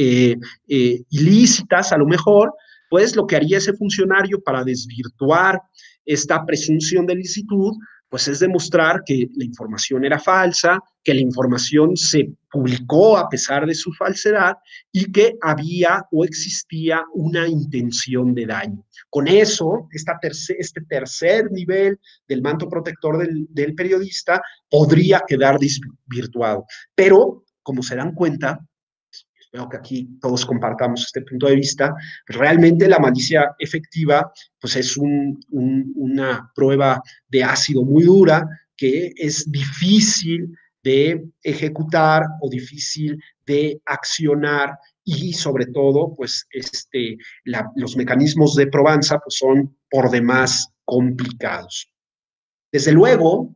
ilícitas, a lo mejor, pues lo que haría ese funcionario para desvirtuar esta presunción de licitud, pues es demostrar que la información era falsa, que la información se publicó a pesar de su falsedad y que había o existía una intención de daño. Con eso, este tercer nivel del manto protector del periodista podría quedar desvirtuado. Pero, como se dan cuenta, espero que aquí todos compartamos este punto de vista, realmente la malicia efectiva pues es una prueba de ácido muy dura que es difícil de ejecutar o difícil de accionar y sobre todo pues los mecanismos de probanza pues son por demás complicados. Desde luego,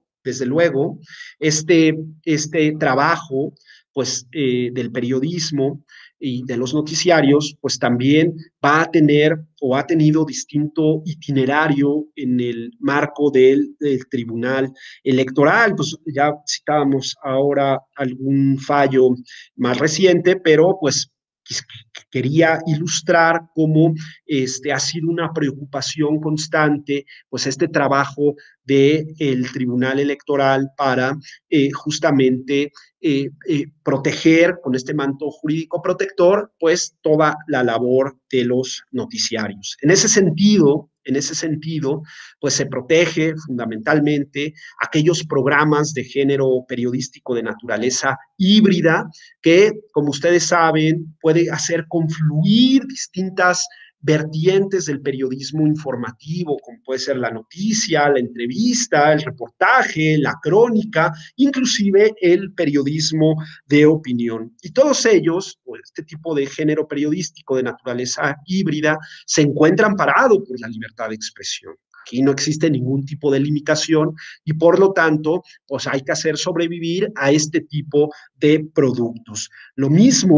este trabajo pues, del periodismo y de los noticiarios, pues también va a tener o ha tenido distinto itinerario en el marco del Tribunal Electoral. Pues ya citábamos ahora algún fallo más reciente, pero pues quería ilustrar cómo ha sido una preocupación constante, pues este trabajo del Tribunal Electoral para justamente proteger con este manto jurídico protector, pues toda la labor de los noticiarios. En ese sentido, pues se protege fundamentalmente aquellos programas de género periodístico de naturaleza híbrida que, como ustedes saben, puede hacer confluir distintas vertientes del periodismo informativo, como puede ser la noticia, la entrevista, el reportaje, la crónica, inclusive el periodismo de opinión. Y todos ellos, o este tipo de género periodístico de naturaleza híbrida, se encuentran parados por la libertad de expresión. Aquí no existe ningún tipo de limitación y por lo tanto, pues hay que hacer sobrevivir a este tipo de productos. Lo mismo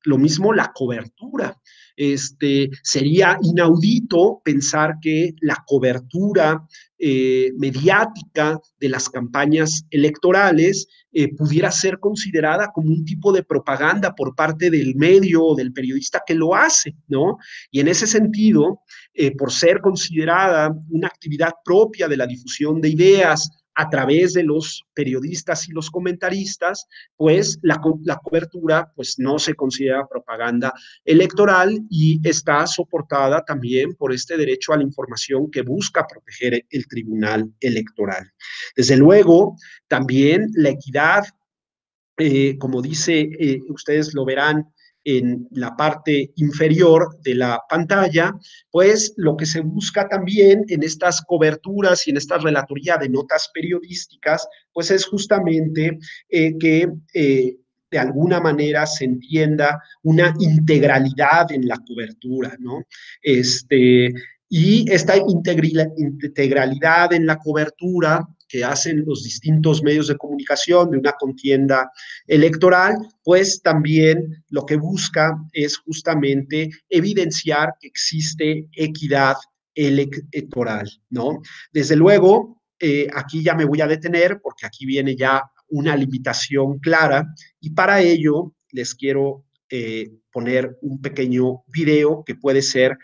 lo mismo la cobertura. Sería inaudito pensar que la cobertura mediática de las campañas electorales pudiera ser considerada como un tipo de propaganda por parte del medio o del periodista que lo hace, ¿no? Y en ese sentido, por ser considerada una actividad propia de la difusión de ideas a través de los periodistas y los comentaristas, pues la cobertura pues no se considera propaganda electoral y está soportada también por este derecho a la información que busca proteger el Tribunal Electoral. Desde luego, también la equidad, como dice, ustedes lo verán en la parte inferior de la pantalla, pues lo que se busca también en estas coberturas y en esta relatoría de notas periodísticas, pues es justamente que de alguna manera se entienda una integralidad en la cobertura, ¿no? Y esta integralidad en la cobertura que hacen los distintos medios de comunicación de una contienda electoral, pues también lo que busca es justamente evidenciar que existe equidad electoral, ¿no? Desde luego, aquí ya me voy a detener porque aquí viene ya una limitación clara y para ello les quiero poner un pequeño video que puede ser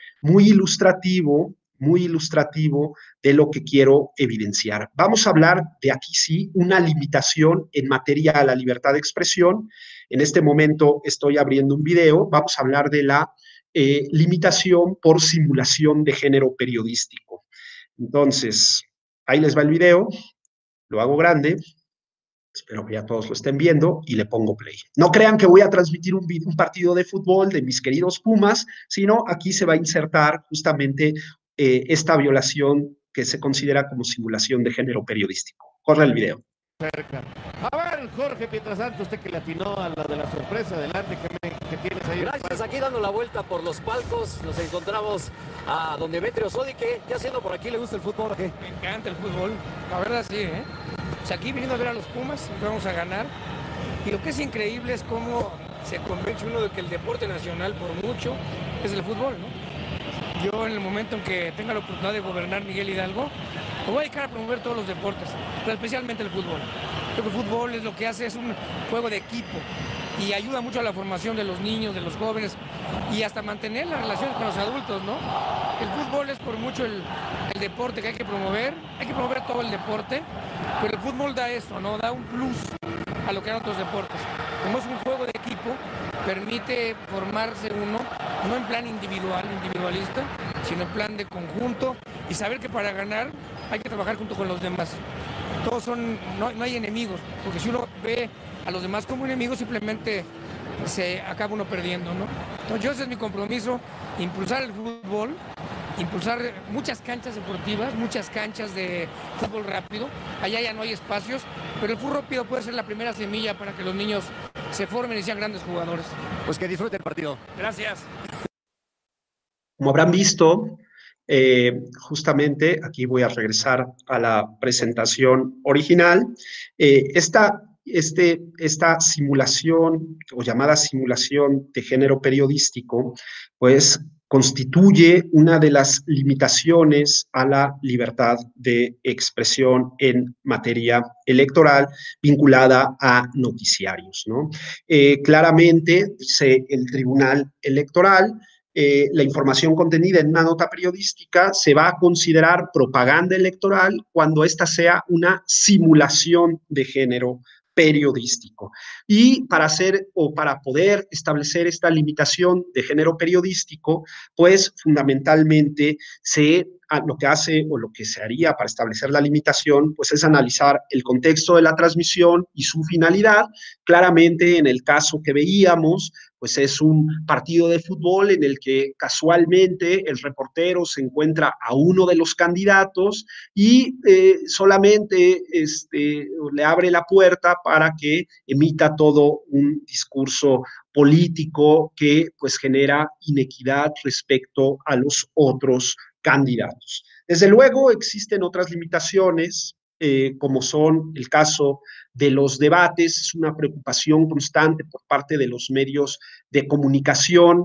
muy ilustrativo de lo que quiero evidenciar. Vamos a hablar de aquí sí una limitación en materia a la libertad de expresión. En este momento estoy abriendo un video. Vamos a hablar de la limitación por simulación de género periodístico. Entonces, ahí les va el video. Lo hago grande. Espero que ya todos lo estén viendo y le pongo play. No crean que voy a transmitir un partido de fútbol de mis queridos Pumas, sino aquí se va a insertar justamente esta violación que se considera como simulación de género periodístico. Corre el video. A ver, Jorge Pietrasanta, usted que le atinó a la de la sorpresa, adelante, que tienes ahí. Gracias, aquí dando la vuelta por los palcos, nos encontramos a don Demetrio Sodi, ¿qué haciendo por aquí? ¿Le gusta el fútbol o qué? Me encanta el fútbol, la verdad sí, ¿eh? O sea, aquí viniendo a ver a los Pumas, vamos a ganar. Y lo que es increíble es cómo se convence uno de que el deporte nacional, por mucho, es el fútbol, ¿no? Yo en el momento en que tenga la oportunidad de gobernar Miguel Hidalgo, me voy a dedicar a promover todos los deportes, pero especialmente el fútbol. Creo que el fútbol es lo que hace, es un juego de equipo y ayuda mucho a la formación de los niños, de los jóvenes y hasta mantener la relación con los adultos, ¿no? El fútbol es por mucho el deporte que hay que promover todo el deporte, pero el fútbol da eso, ¿no? Da un plus a lo que dan otros deportes. Como es un juego de equipo, permite formarse uno, no en plan individualista, sino en plan de conjunto y saber que para ganar hay que trabajar junto con los demás. Todos no hay enemigos, porque si uno ve a los demás como enemigos, simplemente se acaba uno perdiendo, ¿no? Entonces ese es mi compromiso, impulsar el fútbol, impulsar muchas canchas deportivas, muchas canchas de fútbol rápido. Allá ya no hay espacios, pero el fútbol rápido puede ser la primera semilla para que los niños se formen y sean grandes jugadores. Pues que disfruten el partido. Gracias. Como habrán visto, justamente aquí voy a regresar a la presentación original. Esta simulación o llamada simulación de género periodístico, pues constituye una de las limitaciones a la libertad de expresión en materia electoral vinculada a noticiarios, ¿no? Claramente, el Tribunal Electoral, la información contenida en una nota periodística se va a considerar propaganda electoral cuando ésta sea una simulación de género periodístico. Y para poder establecer esta limitación de género periodístico, pues fundamentalmente lo que hace o lo que se haría para establecer la limitación, pues es analizar el contexto de la transmisión y su finalidad. Claramente, en el caso que veíamos, pues es un partido de fútbol en el que casualmente el reportero se encuentra a uno de los candidatos y solamente le abre la puerta para que emita todo un discurso político que pues genera inequidad respecto a los otros candidatos. Desde luego existen otras limitaciones como son el caso de los debates. Es una preocupación constante por parte de los medios de comunicación,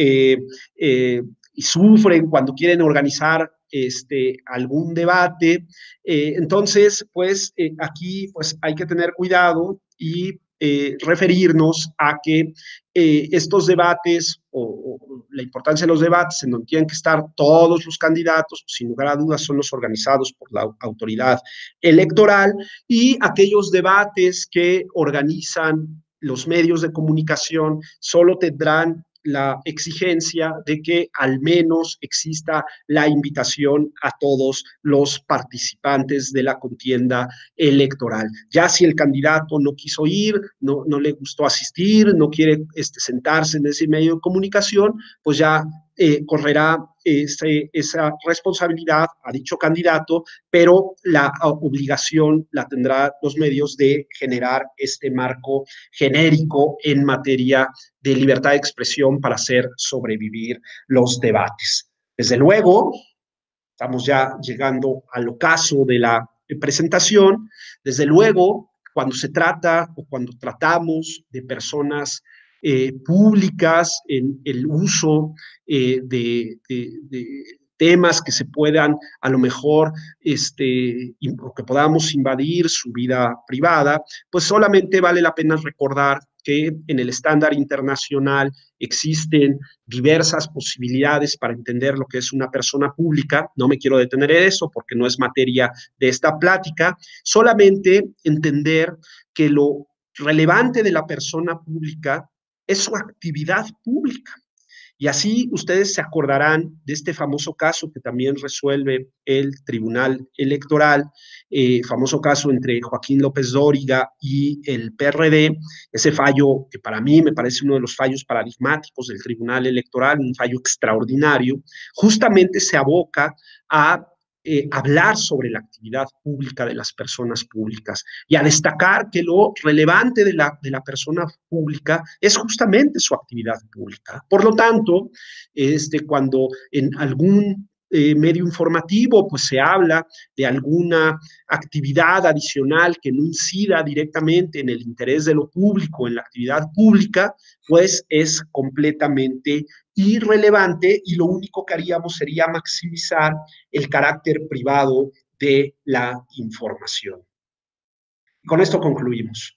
y sufren cuando quieren organizar algún debate. Entonces, pues aquí pues, hay que tener cuidado y referirnos a que estos debates o la importancia de los debates en donde tienen que estar todos los candidatos, sin lugar a dudas, son los organizados por la autoridad electoral, y aquellos debates que organizan los medios de comunicación solo tendrán la exigencia de que al menos exista la invitación a todos los participantes de la contienda electoral. Ya si el candidato no quiso ir, no le gustó asistir, no quiere sentarse en ese medio de comunicación, pues ya correrá esa responsabilidad a dicho candidato, pero la obligación la tendrán los medios de generar este marco genérico en materia de libertad de expresión para hacer sobrevivir los debates. Desde luego, estamos ya llegando al ocaso de la presentación. Desde luego, cuando se trata o cuando tratamos de personas públicas en el uso de temas que se puedan a lo mejor o que podamos invadir su vida privada, pues solamente vale la pena recordar que en el estándar internacional existen diversas posibilidades para entender lo que es una persona pública. No me quiero detener en eso porque no es materia de esta plática, solamente entender que lo relevante de la persona pública es su actividad pública. Y así ustedes se acordarán de este famoso caso que también resuelve el Tribunal Electoral, famoso caso entre Joaquín López Dóriga y el PRD, ese fallo que para mí me parece uno de los fallos paradigmáticos del Tribunal Electoral, un fallo extraordinario, justamente se aboca a hablar sobre la actividad pública de las personas públicas y a destacar que lo relevante de la persona pública es justamente su actividad pública. Por lo tanto, cuando en algún medio informativo pues se habla de alguna actividad adicional que no incida directamente en el interés de lo público, en la actividad pública, pues es completamente irrelevante y lo único que haríamos sería maximizar el carácter privado de la información. Con esto concluimos.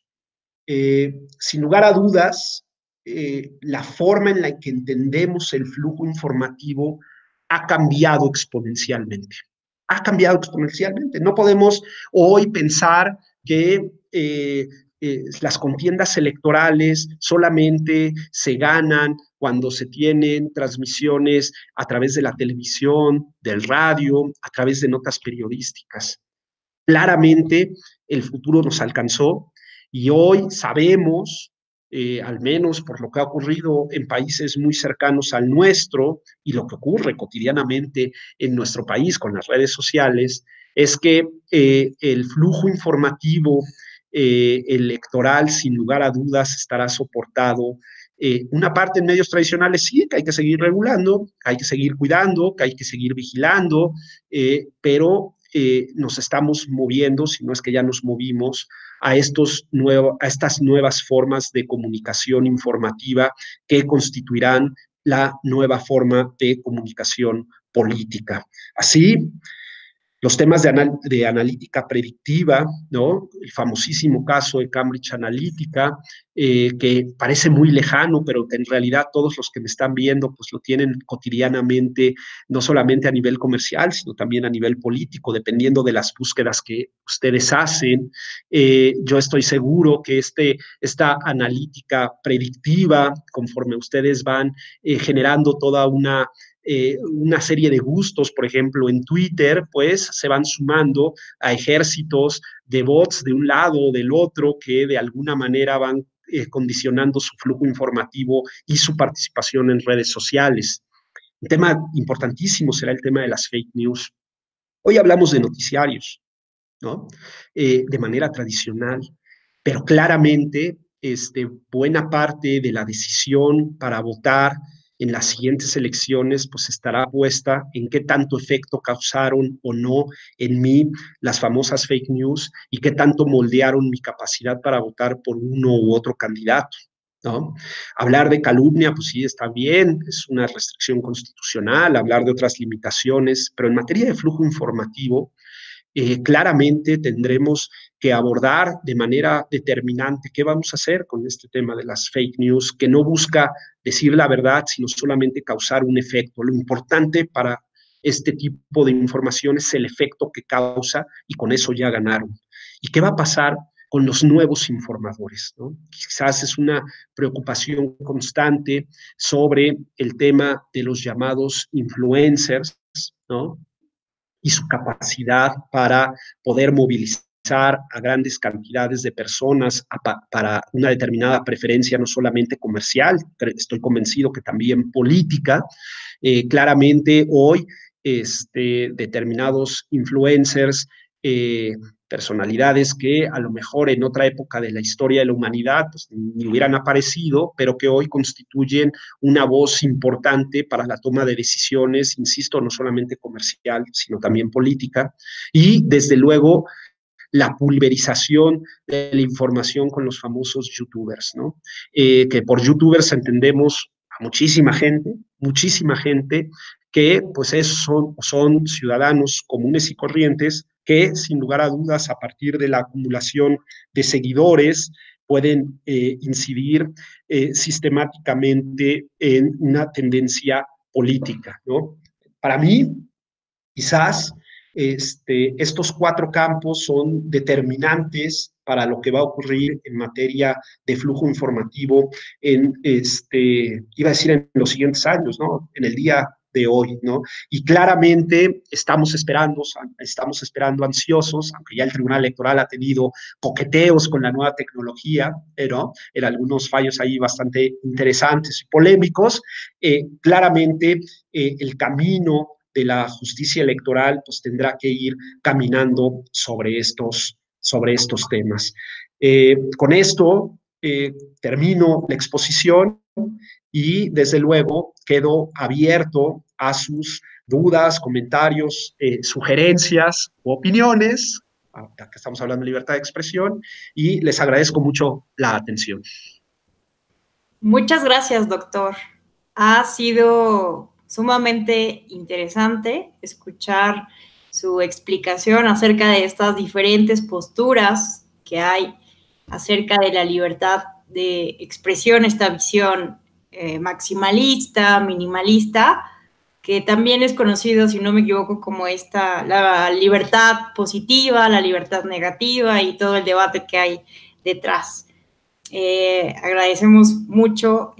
Sin lugar a dudas, la forma en la que entendemos el flujo informativo ha cambiado exponencialmente. Ha cambiado exponencialmente. No podemos hoy pensar que las contiendas electorales solamente se ganan cuando se tienen transmisiones a través de la televisión, del radio, a través de notas periodísticas. Claramente el futuro nos alcanzó y hoy sabemos, al menos por lo que ha ocurrido en países muy cercanos al nuestro y lo que ocurre cotidianamente en nuestro país con las redes sociales, es que el flujo informativo electoral, sin lugar a dudas, estará soportado. Una parte en medios tradicionales sí, que hay que seguir regulando, que hay que seguir cuidando, que hay que seguir vigilando, pero nos estamos moviendo, si no es que ya nos movimos, a estas nuevas formas de comunicación informativa que constituirán la nueva forma de comunicación política. Así, los temas de analítica predictiva, ¿no? El famosísimo caso de Cambridge Analytica, que parece muy lejano, pero que en realidad todos los que me están viendo pues lo tienen cotidianamente, no solamente a nivel comercial, sino también a nivel político, dependiendo de las búsquedas que ustedes hacen. Yo estoy seguro que esta analítica predictiva, conforme ustedes van generando toda una serie de gustos, por ejemplo, en Twitter, pues se van sumando a ejércitos de bots de un lado o del otro que de alguna manera van condicionando su flujo informativo y su participación en redes sociales. Un tema importantísimo será el tema de las fake news. Hoy hablamos de noticiarios, ¿no? De manera tradicional, pero claramente buena parte de la decisión para votar en las siguientes elecciones, pues estará puesta en qué tanto efecto causaron o no en mí las famosas fake news y qué tanto moldearon mi capacidad para votar por uno u otro candidato, ¿no? Hablar de calumnia, pues sí, está bien, es una restricción constitucional, hablar de otras limitaciones, pero en materia de flujo informativo, claramente tendremos que abordar de manera determinante qué vamos a hacer con este tema de las fake news, que no busca decir la verdad, sino solamente causar un efecto. Lo importante para este tipo de información es el efecto que causa y con eso ya ganaron. ¿Y qué va a pasar con los nuevos informadores, ¿no? Quizás es una preocupación constante sobre el tema de los llamados influencers, ¿no? Y su capacidad para poder movilizar a grandes cantidades de personas para una determinada preferencia, no solamente comercial, estoy convencido que también política. Claramente hoy determinados influencers, personalidades que a lo mejor en otra época de la historia de la humanidad pues, ni hubieran aparecido, pero que hoy constituyen una voz importante para la toma de decisiones, insisto, no solamente comercial, sino también política, y desde luego la pulverización de la información con los famosos youtubers, ¿no? Que por youtubers entendemos a muchísima gente que pues son ciudadanos comunes y corrientes que sin lugar a dudas a partir de la acumulación de seguidores pueden incidir sistemáticamente en una tendencia política, ¿no? Para mí, quizás estos 4 campos son determinantes para lo que va a ocurrir en materia de flujo informativo iba a decir en los siguientes años, ¿no? En el día de hoy, ¿no? Y claramente estamos esperando ansiosos, aunque ya el Tribunal Electoral ha tenido coqueteos con la nueva tecnología, ¿no? En algunos fallos ahí bastante interesantes y polémicos, claramente el camino de la justicia electoral pues tendrá que ir caminando sobre estos temas. Con esto termino la exposición y desde luego quedo abierto a sus dudas, comentarios, sugerencias u opiniones, que estamos hablando de libertad de expresión, y les agradezco mucho la atención. Muchas gracias, doctor. Ha sido sumamente interesante escuchar su explicación acerca de estas diferentes posturas que hay acerca de la libertad de expresión, esta visión maximalista, minimalista, que también es conocido, si no me equivoco, como la libertad positiva, la libertad negativa y todo el debate que hay detrás. Agradecemos mucho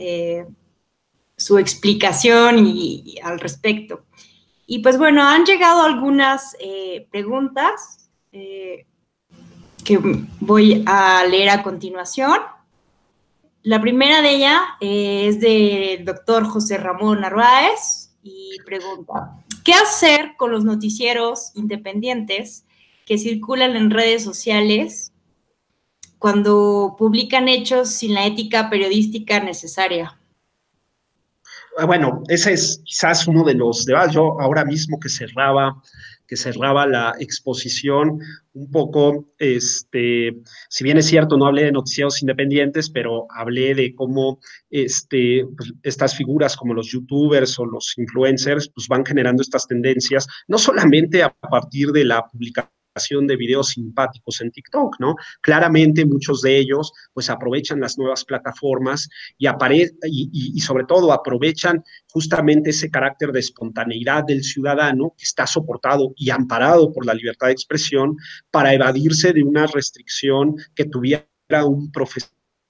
su explicación y al respecto. Y pues bueno, han llegado algunas preguntas que voy a leer a continuación. La primera de ellas es del doctor José Ramón Narváez y pregunta: ¿qué hacer con los noticieros independientes que circulan en redes sociales cuando publican hechos sin la ética periodística necesaria? Bueno, ese es quizás uno de los debates. Yo ahora mismo que cerraba la exposición, un poco, si bien es cierto, no hablé de noticieros independientes, pero hablé de cómo pues, estas figuras como los youtubers o los influencers pues van generando estas tendencias, no solamente a partir de la publicación de videos simpáticos en TikTok, ¿no? Claramente muchos de ellos pues aprovechan las nuevas plataformas y sobre todo aprovechan justamente ese carácter de espontaneidad del ciudadano que está soportado y amparado por la libertad de expresión para evadirse de una restricción que tuviera un profesional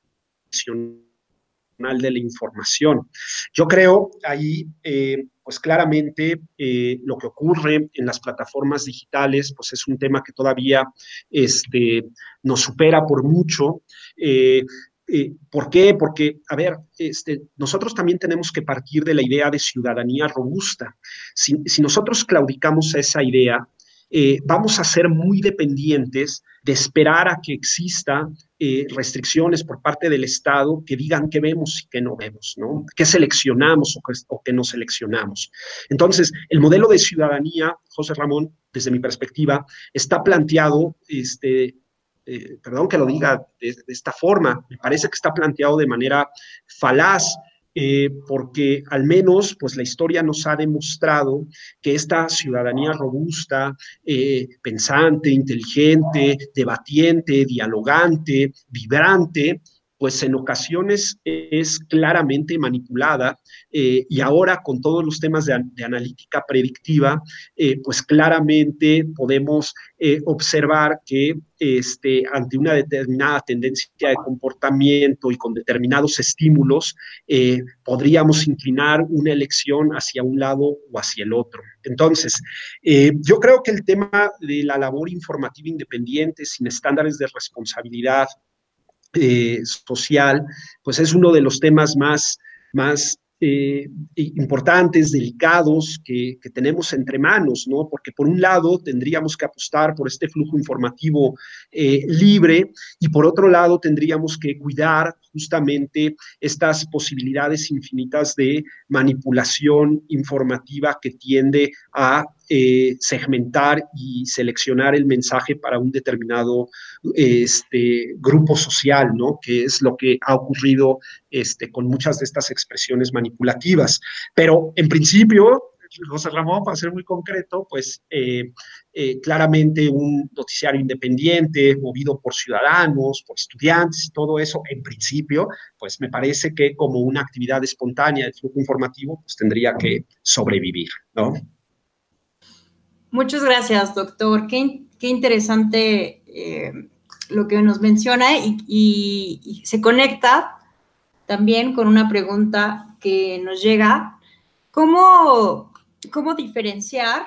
de la información. Yo creo ahí, pues claramente lo que ocurre en las plataformas digitales, pues es un tema que todavía nos supera por mucho. ¿Por qué? Porque, a ver, nosotros también tenemos que partir de la idea de ciudadanía robusta. Si nosotros claudicamos a esa idea, vamos a ser muy dependientes de esperar a que exista restricciones por parte del Estado que digan qué vemos y qué no vemos, ¿no? Qué seleccionamos o qué no seleccionamos. Entonces, el modelo de ciudadanía, José Ramón, desde mi perspectiva, está planteado, perdón que lo diga de esta forma, me parece que está planteado de manera falaz, porque al menos pues la historia nos ha demostrado que esta ciudadanía robusta, pensante, inteligente, debatiente, dialogante, vibrante, pues en ocasiones es claramente manipulada, y ahora con todos los temas de analítica predictiva, pues claramente podemos observar que ante una determinada tendencia de comportamiento y con determinados estímulos, podríamos inclinar una elección hacia un lado o hacia el otro. Entonces, yo creo que el tema de la labor informativa independiente, sin estándares de responsabilidad social, pues es uno de los temas más importantes, delicados que tenemos entre manos, ¿no? Porque por un lado tendríamos que apostar por este flujo informativo libre, y por otro lado tendríamos que cuidar justamente estas posibilidades infinitas de manipulación informativa que tiende a segmentar y seleccionar el mensaje para un determinado grupo social, ¿no? Que es lo que ha ocurrido con muchas de estas expresiones manipulativas. Pero en principio, José Ramón, para ser muy concreto, pues claramente un noticiario independiente, movido por ciudadanos, por estudiantes y todo eso, en principio, pues me parece que como una actividad espontánea del flujo informativo, pues tendría que sobrevivir, ¿no? Muchas gracias, doctor. Qué interesante lo que nos menciona, y se conecta también con una pregunta que nos llega. ¿Cómo diferenciar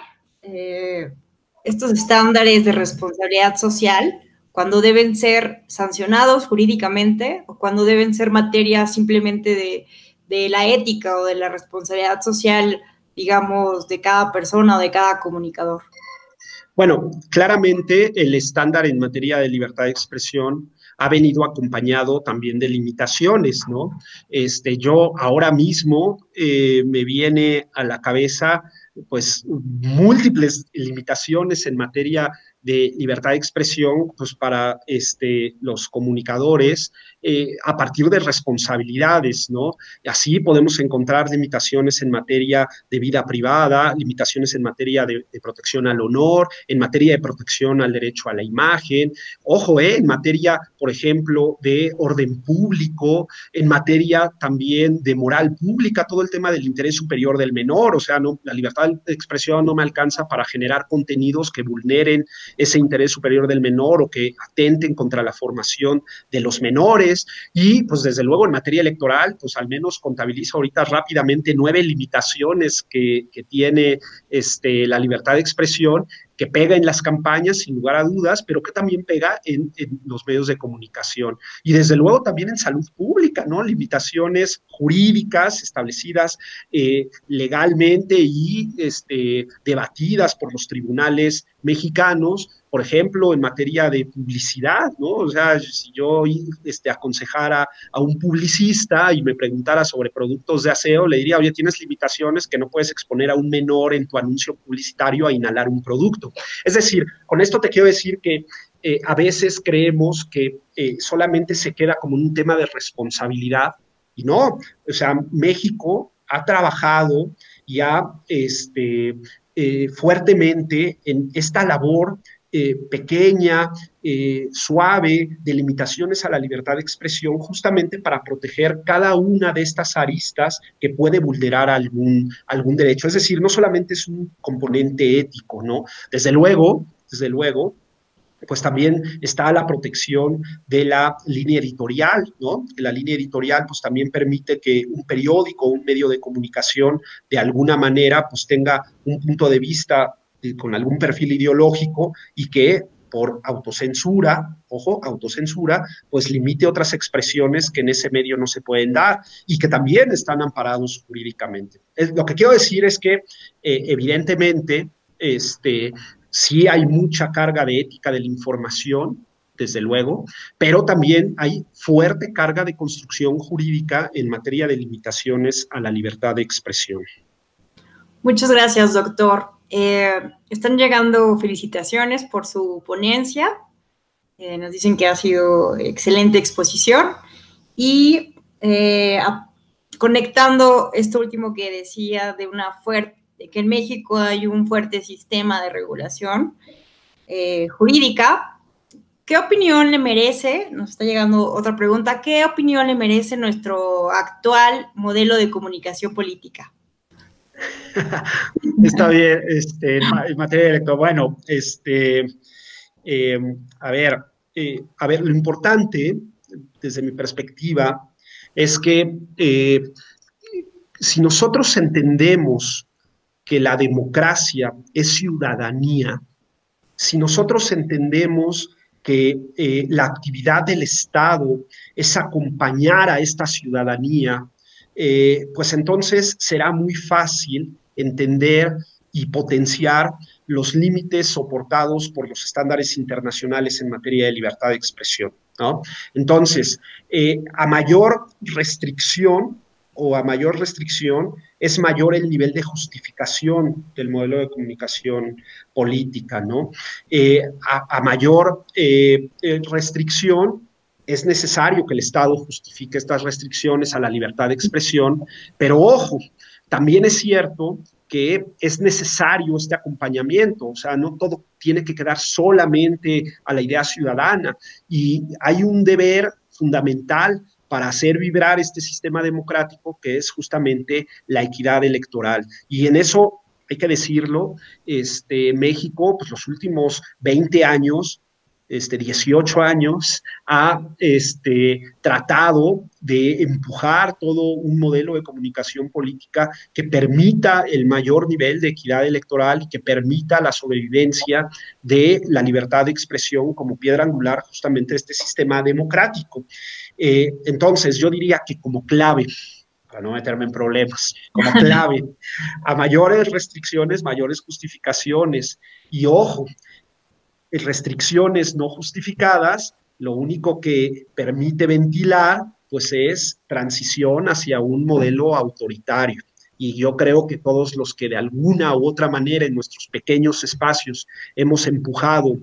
estos estándares de responsabilidad social cuando deben ser sancionados jurídicamente o cuando deben ser materia simplemente de la ética o de la responsabilidad social, digamos, de cada persona o de cada comunicador? Bueno, claramente el estándar en materia de libertad de expresión ha venido acompañado también de limitaciones, ¿no? Yo ahora mismo me viene a la cabeza pues múltiples limitaciones en materia de libertad de expresión, pues para los comunicadores, a partir de responsabilidades, ¿no? Así podemos encontrar limitaciones en materia de vida privada, limitaciones en materia de protección al honor, en materia de protección al derecho a la imagen, ojo, en materia, por ejemplo, de orden público, en materia también de moral pública, todo el tema del interés superior del menor, o sea, no, la libertad de expresión no me alcanza para generar contenidos que vulneren ese interés superior del menor o que atenten contra la formación de los menores. Y pues desde luego en materia electoral, pues al menos contabiliza ahorita rápidamente 9 limitaciones que tiene la libertad de expresión, que pega en las campañas sin lugar a dudas, pero que también pega en los medios de comunicación. Y desde luego también en salud pública, ¿no? Limitaciones jurídicas establecidas legalmente y debatidas por los tribunales mexicanos, por ejemplo, en materia de publicidad, ¿no? O sea, si yo aconsejara a un publicista y me preguntara sobre productos de aseo, le diría, oye, tienes limitaciones que no puedes exponer a un menor en tu anuncio publicitario a inhalar un producto. Es decir, con esto te quiero decir que a veces creemos que solamente se queda como un tema de responsabilidad, y no, o sea, México ha trabajado y ha fuertemente en esta labor pequeña, suave, de limitaciones a la libertad de expresión, justamente para proteger cada una de estas aristas que puede vulnerar algún derecho. Es decir, no solamente es un componente ético, ¿no? Desde luego, pues también está la protección de la línea editorial, ¿no? La línea editorial pues también permite que un periódico, un medio de comunicación, de alguna manera pues tenga un punto de vista con algún perfil ideológico y que por autocensura, ojo, autocensura, pues limite otras expresiones que en ese medio no se pueden dar y que también están amparados jurídicamente. Lo que quiero decir es que evidentemente sí hay mucha carga de ética de la información, desde luego, pero también hay fuerte carga de construcción jurídica en materia de limitaciones a la libertad de expresión. Muchas gracias, doctor. Están llegando felicitaciones por su ponencia. Nos dicen que ha sido excelente exposición y conectando esto último que decía de que en México hay un fuerte sistema de regulación jurídica. ¿Qué opinión le merece? Nos está llegando otra pregunta. ¿Qué opinión le merece nuestro actual modelo de comunicación política? Está bien, en materia electoral, bueno, a ver, lo importante, desde mi perspectiva, es que si nosotros entendemos que la democracia es ciudadanía, si nosotros entendemos que la actividad del Estado es acompañar a esta ciudadanía, pues entonces será muy fácil entender y potenciar los límites soportados por los estándares internacionales en materia de libertad de expresión, ¿no? Entonces, a mayor restricción es mayor el nivel de justificación del modelo de comunicación política, ¿no? A mayor restricción, es necesario que el Estado justifique estas restricciones a la libertad de expresión, pero ojo, también es cierto que es necesario este acompañamiento, o sea, no todo tiene que quedar solamente a la idea ciudadana, y hay un deber fundamental para hacer vibrar este sistema democrático, que es justamente la equidad electoral. Y en eso, hay que decirlo, México, pues los últimos 20 años, 18 años, ha tratado de empujar todo un modelo de comunicación política que permita el mayor nivel de equidad electoral y que permita la sobrevivencia de la libertad de expresión como piedra angular justamente de este sistema democrático. Entonces, yo diría que como clave, para no meterme en problemas, como clave, a mayores restricciones, mayores justificaciones, y ojo, restricciones no justificadas, lo único que permite ventilar, pues es transición hacia un modelo autoritario. Y yo creo que todos los que de alguna u otra manera en nuestros pequeños espacios hemos empujado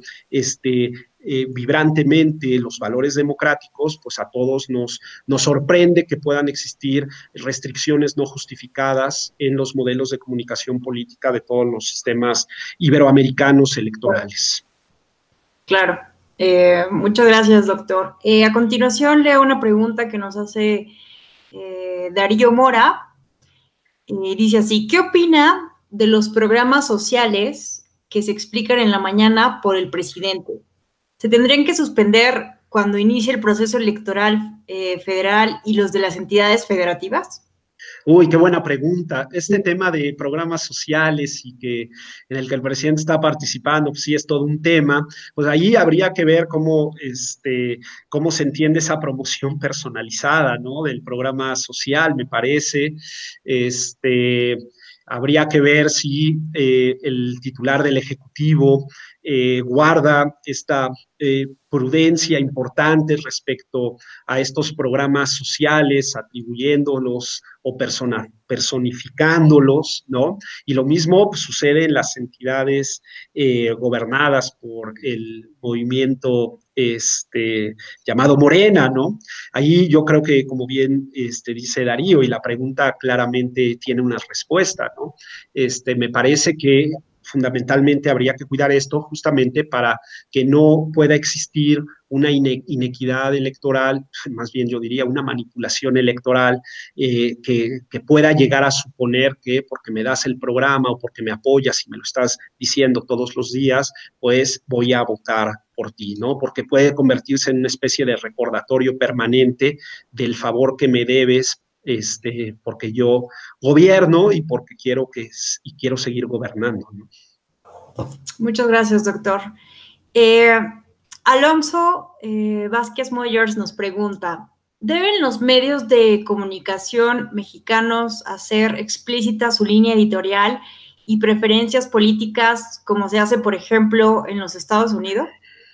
vibrantemente los valores democráticos, pues a todos nos sorprende que puedan existir restricciones no justificadas en los modelos de comunicación política de todos los sistemas iberoamericanos electorales. Claro. Muchas gracias, doctor. A continuación leo una pregunta que nos hace Darío Mora. Dice así: ¿qué opina de los programas sociales que se explican en la mañana por el presidente? ¿Se tendrían que suspender cuando inicie el proceso electoral federal y los de las entidades federativas? Uy, qué buena pregunta. Este tema de programas sociales y en el que el presidente está participando, pues sí es todo un tema. Pues ahí habría que ver cómo se entiende esa promoción personalizada, ¿no? Del programa social, me parece. Habría que ver si el titular del Ejecutivo guarda esta prudencia importante respecto a estos programas sociales, atribuyéndolos o personificándolos, ¿no? Y lo mismo pues, sucede en las entidades gobernadas por el movimiento llamado Morena, ¿no? Ahí yo creo que, como bien dice Darío, y la pregunta claramente tiene una respuesta, ¿no? Me parece que fundamentalmente habría que cuidar esto justamente para que no pueda existir una inequidad electoral, más bien yo diría una manipulación electoral que pueda llegar a suponer que porque me das el programa o porque me apoyas y me lo estás diciendo todos los días, pues voy a votar por ti, ¿no? Porque puede convertirse en una especie de recordatorio permanente del favor que me debes, porque yo gobierno y porque quiero seguir gobernando, ¿no? Muchas gracias, doctor. Alonso Vázquez Moyers nos pregunta: ¿deben los medios de comunicación mexicanos hacer explícita su línea editorial y preferencias políticas como se hace, por ejemplo, en los Estados Unidos?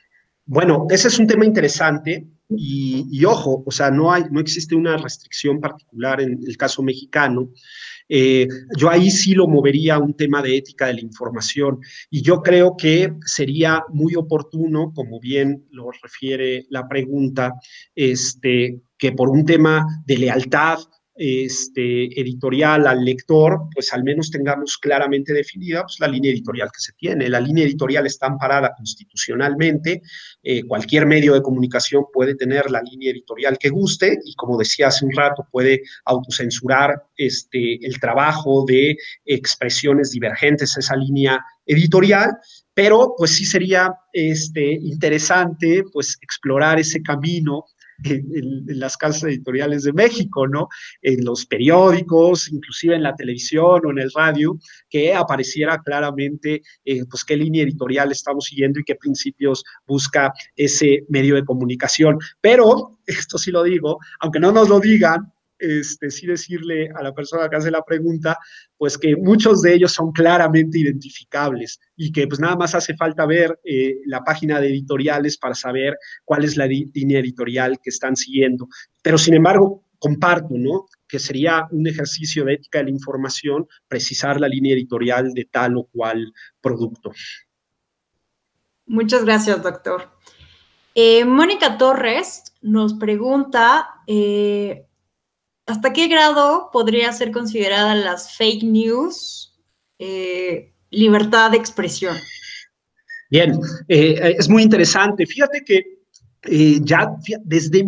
Bueno, ese es un tema interesante y ojo, o sea, no existe una restricción particular en el caso mexicano. Eh, yo ahí sí lo movería a un tema de ética de la información y yo creo que sería muy oportuno, como bien lo refiere la pregunta, que por un tema de lealtad editorial al lector, pues al menos tengamos claramente definida pues, la línea editorial que se tiene. La línea editorial está amparada constitucionalmente, cualquier medio de comunicación puede tener la línea editorial que guste y como decía hace un rato, puede autocensurar el trabajo de expresiones divergentes a esa línea editorial, pero pues sí sería interesante pues explorar ese camino en las casas editoriales de México, ¿no? En los periódicos, inclusive en la televisión o en el radio, que apareciera claramente pues qué línea editorial estamos siguiendo y qué principios busca ese medio de comunicación. Pero, esto sí lo digo, aunque no nos lo digan, sí decirle a la persona que hace la pregunta, pues que muchos de ellos son claramente identificables y que pues nada más hace falta ver la página de editoriales para saber cuál es la línea editorial que están siguiendo. Pero sin embargo, comparto, ¿no? Que sería un ejercicio de ética de la información precisar la línea editorial de tal o cual producto. Muchas gracias, doctor. Mónica Torres nos pregunta, ¿hasta qué grado podría ser considerada las fake news libertad de expresión? Bien, es muy interesante. Fíjate que ya desde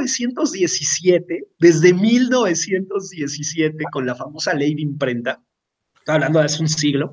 1917, con la famosa ley de imprenta, estoy hablando de hace un siglo,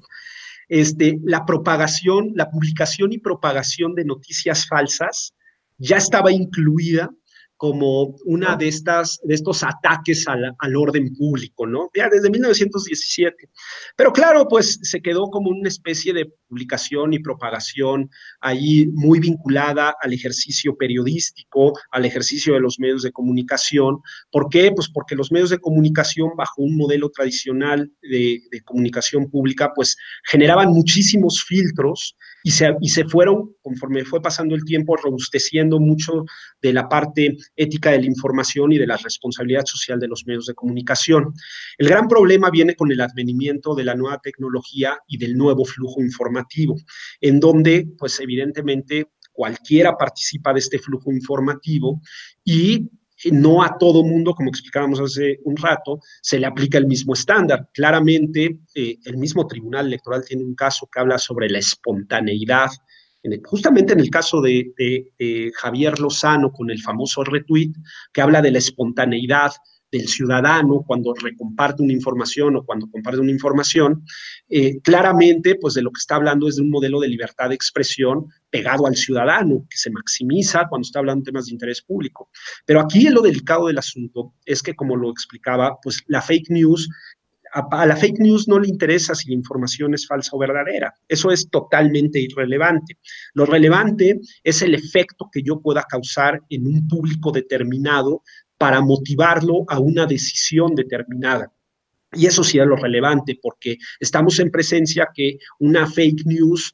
la propagación, la publicación y propagación de noticias falsas ya estaba incluida como una de estos ataques al orden público, ¿no? Ya desde 1917. Pero claro, pues se quedó como una especie de publicación y propagación ahí muy vinculada al ejercicio periodístico, al ejercicio de los medios de comunicación. ¿Por qué? Pues porque los medios de comunicación, bajo un modelo tradicional de comunicación pública, pues generaban muchísimos filtros y se fueron, conforme fue pasando el tiempo, robusteciendo mucho de la parte ética de la información y de la responsabilidad social de los medios de comunicación. El gran problema viene con el advenimiento de la nueva tecnología y del nuevo flujo informativo, en donde, pues evidentemente, cualquiera participa de este flujo informativo y no a todo mundo, como explicábamos hace un rato, se le aplica el mismo estándar. Claramente, el mismo Tribunal Electoral tiene un caso que habla sobre la espontaneidad, justamente en el caso de Javier Lozano con el famoso retweet, que habla de la espontaneidad del ciudadano cuando recomparte una información o cuando comparte una información, claramente, pues de lo que está hablando es de un modelo de libertad de expresión pegado al ciudadano, que se maximiza cuando está hablando de temas de interés público. Pero aquí lo delicado del asunto es que, como lo explicaba, pues la fake news, a la fake news no le interesa si la información es falsa o verdadera. Eso es totalmente irrelevante. Lo relevante es el efecto que yo pueda causar en un público determinado para motivarlo a una decisión determinada. Y eso sí es lo relevante, porque estamos en presencia que una fake news,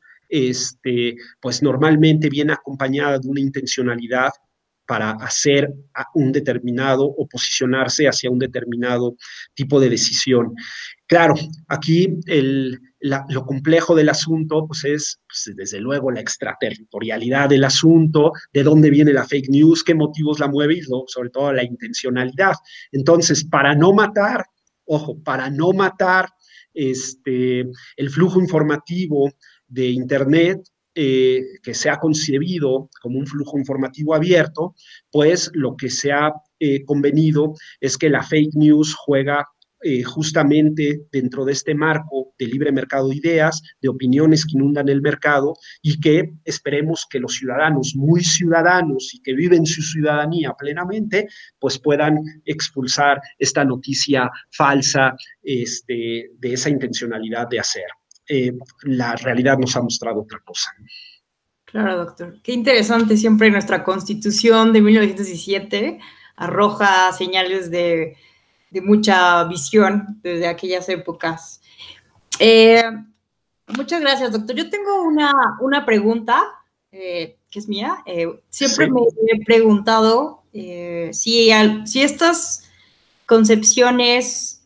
pues normalmente viene acompañada de una intencionalidad para hacer un determinado o posicionarse hacia un determinado tipo de decisión. Claro, aquí lo complejo del asunto pues es, pues, desde luego, la extraterritorialidad del asunto, de dónde viene la fake news, qué motivos la mueve y sobre todo la intencionalidad. Entonces, para no matar, ojo, para no matar el flujo informativo de Internet, que se ha concebido como un flujo informativo abierto, pues lo que se ha convenido es que la fake news juega justamente dentro de este marco de libre mercado de ideas, de opiniones que inundan el mercado y que esperemos que los ciudadanos, muy ciudadanos y que viven su ciudadanía plenamente, pues puedan expulsar esta noticia falsa de esa intencionalidad de hacer. La realidad nos ha mostrado otra cosa. Claro, doctor. Qué interesante, siempre nuestra Constitución de 1917 arroja señales de mucha visión desde aquellas épocas. Muchas gracias, doctor. Yo tengo una pregunta que que es mía, siempre me he preguntado si estas concepciones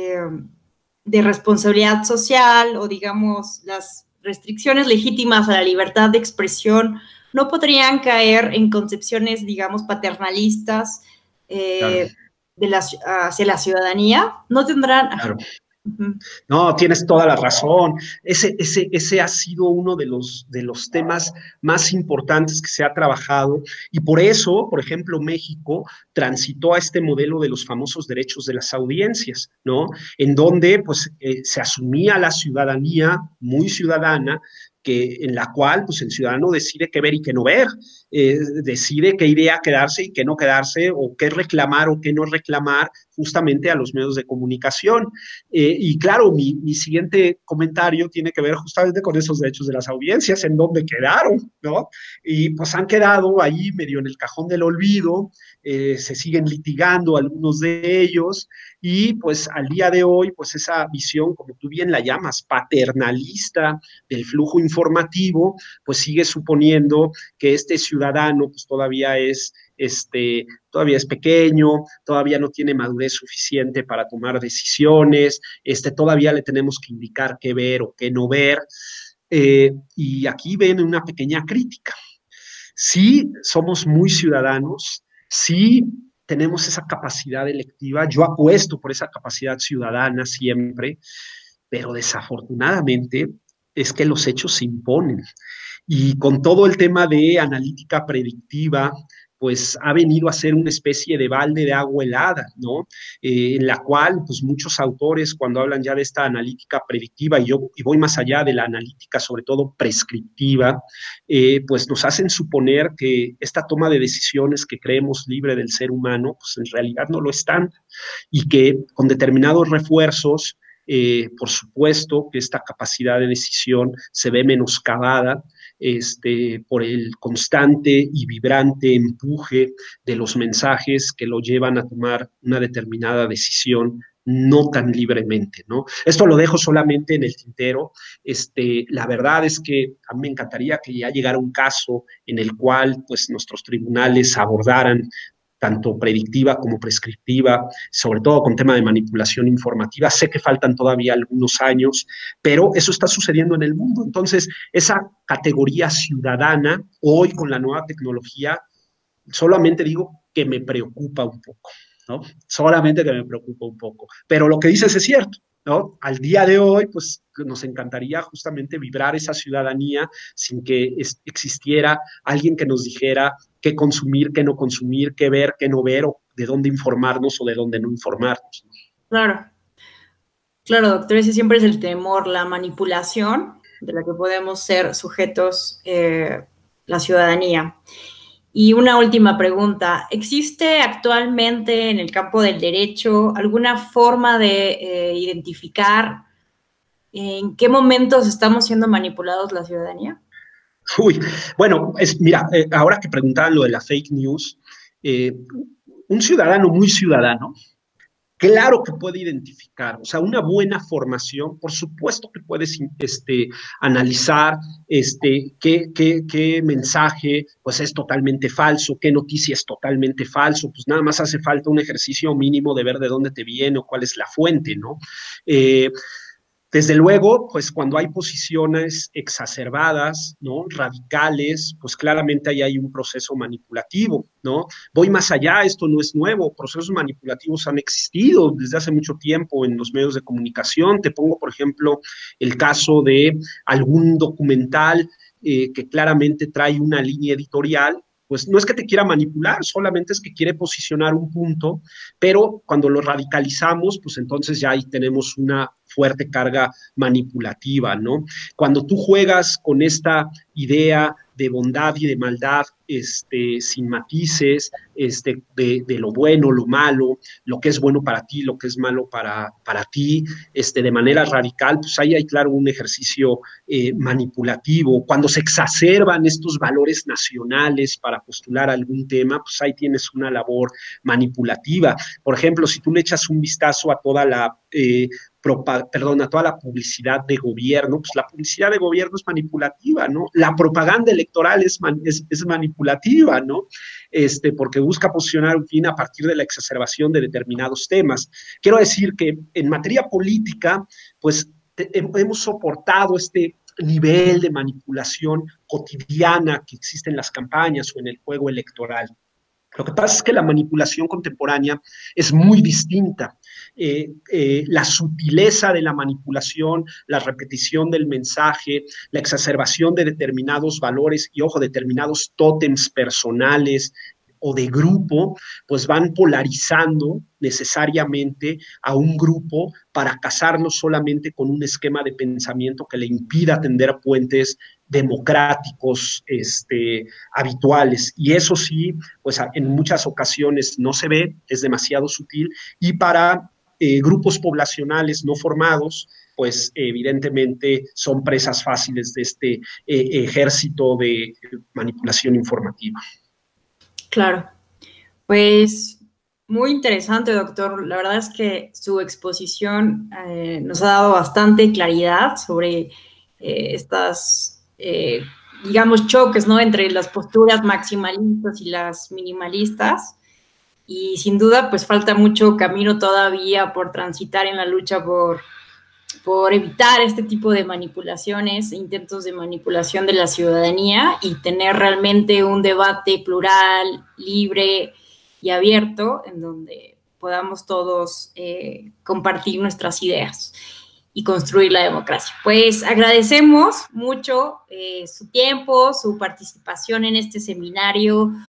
de responsabilidad social o, digamos, las restricciones legítimas a la libertad de expresión no podrían caer en concepciones, digamos, paternalistas Claro. Hacia la ciudadanía. No tendrán... Claro. Uh-huh. No, tienes toda la razón. Ese ha sido uno de los temas más importantes que se ha trabajado y por eso, por ejemplo, México transitó a este modelo de los famosos derechos de las audiencias, ¿no? En donde pues se asumía la ciudadanía muy ciudadana, en la cual pues el ciudadano decide qué ver y qué no ver, decide qué idea quedarse y qué no quedarse, o qué reclamar o qué no reclamar justamente a los medios de comunicación. Y claro, mi siguiente comentario tiene que ver justamente con esos derechos de las audiencias, en donde quedaron, ¿no? Y pues han quedado ahí medio en el cajón del olvido, se siguen litigando algunos de ellos, y pues al día de hoy, pues esa visión, como tú bien la llamas, paternalista del flujo informativo, pues sigue suponiendo que este ciudadano pues todavía es pequeño, todavía no tiene madurez suficiente para tomar decisiones, todavía le tenemos que indicar qué ver o qué no ver, y aquí ven una pequeña crítica. Sí, somos muy ciudadanos, sí tenemos esa capacidad electiva, yo apuesto por esa capacidad ciudadana siempre, pero desafortunadamente es que los hechos se imponen. Y con todo el tema de analítica predictiva, pues ha venido a ser una especie de balde de agua helada, ¿no? En la cual, pues muchos autores, cuando hablan ya de esta analítica predictiva, y voy más allá de la analítica, sobre todo prescriptiva, pues nos hacen suponer que esta toma de decisiones que creemos libre del ser humano, pues en realidad no lo están, y que con determinados refuerzos, por supuesto que esta capacidad de decisión se ve menoscabada, por el constante y vibrante empuje de los mensajes que lo llevan a tomar una determinada decisión no tan libremente, ¿no? Esto lo dejo solamente en el tintero. La verdad es que a mí me encantaría que ya llegara un caso en el cual pues nuestros tribunales abordaran tanto predictiva como prescriptiva, sobre todo con tema de manipulación informativa. Sé que faltan todavía algunos años, pero eso está sucediendo en el mundo. Entonces, esa categoría ciudadana, hoy con la nueva tecnología, solamente digo que me preocupa un poco, ¿no? Solamente que me preocupa un poco. Pero lo que dices es cierto, ¿no? Al día de hoy, pues nos encantaría justamente vibrar esa ciudadanía sin que existiera alguien que nos dijera qué consumir, qué no consumir, qué ver, qué no ver, o de dónde informarnos o de dónde no informarnos. Claro, claro, doctor, ese siempre es el temor, la manipulación de la que podemos ser sujetos la ciudadanía. Y una última pregunta, ¿existe actualmente en el campo del derecho alguna forma de identificar en qué momentos estamos siendo manipulados la ciudadanía? Uy, bueno, mira, ahora que preguntaban lo de la fake news, un ciudadano muy ciudadano, claro que puede identificar, o sea, una buena formación, por supuesto que puedes analizar qué mensaje pues es totalmente falso, qué noticia es totalmente falso, pues nada más hace falta un ejercicio mínimo de ver de dónde te viene o cuál es la fuente, ¿no? Desde luego, pues cuando hay posiciones exacerbadas, ¿no? Radicales, pues claramente ahí hay un proceso manipulativo, ¿no? Voy más allá, esto no es nuevo, procesos manipulativos han existido desde hace mucho tiempo en los medios de comunicación. Te pongo, por ejemplo, el caso de algún documental que claramente trae una línea editorial, pues no es que te quiera manipular, solamente es que quiere posicionar un punto, pero cuando lo radicalizamos, pues entonces ya ahí tenemos una fuerte carga manipulativa, ¿no? Cuando tú juegas con esta idea de bondad y de maldad, sin matices, de lo bueno, lo malo, lo que es bueno para ti, lo que es malo para ti, de manera radical, pues ahí hay, claro, un ejercicio manipulativo. Cuando se exacerban estos valores nacionales para postular algún tema, pues ahí tienes una labor manipulativa. Por ejemplo, si tú le echas un vistazo a toda la toda la publicidad de gobierno, pues la publicidad de gobierno es manipulativa, ¿no? La propaganda electoral es manipulativa, ¿no? Porque busca posicionar un fin a partir de la exacerbación de determinados temas. Quiero decir que en materia política, pues hemos soportado este nivel de manipulación cotidiana que existe en las campañas o en el juego electoral. Lo que pasa es que la manipulación contemporánea es muy distinta. La sutileza de la manipulación, la repetición del mensaje, la exacerbación de determinados valores y, ojo, determinados tótems personales o de grupo, pues van polarizando necesariamente a un grupo para casarlo solamente con un esquema de pensamiento que le impida tender puentes democráticos habituales. Y eso sí, pues en muchas ocasiones no se ve, es demasiado sutil, y para grupos poblacionales no formados, pues evidentemente son presas fáciles de este ejército de manipulación informativa. Claro, pues muy interesante, doctor. La verdad es que su exposición nos ha dado bastante claridad sobre estas, digamos, choques, ¿no?, entre las posturas maximalistas y las minimalistas. Y sin duda, pues falta mucho camino todavía por transitar en la lucha por evitar este tipo de manipulaciones, intentos de manipulación de la ciudadanía y tener realmente un debate plural, libre y abierto en donde podamos todos compartir nuestras ideas y construir la democracia. Pues agradecemos mucho su tiempo, su participación en este seminario,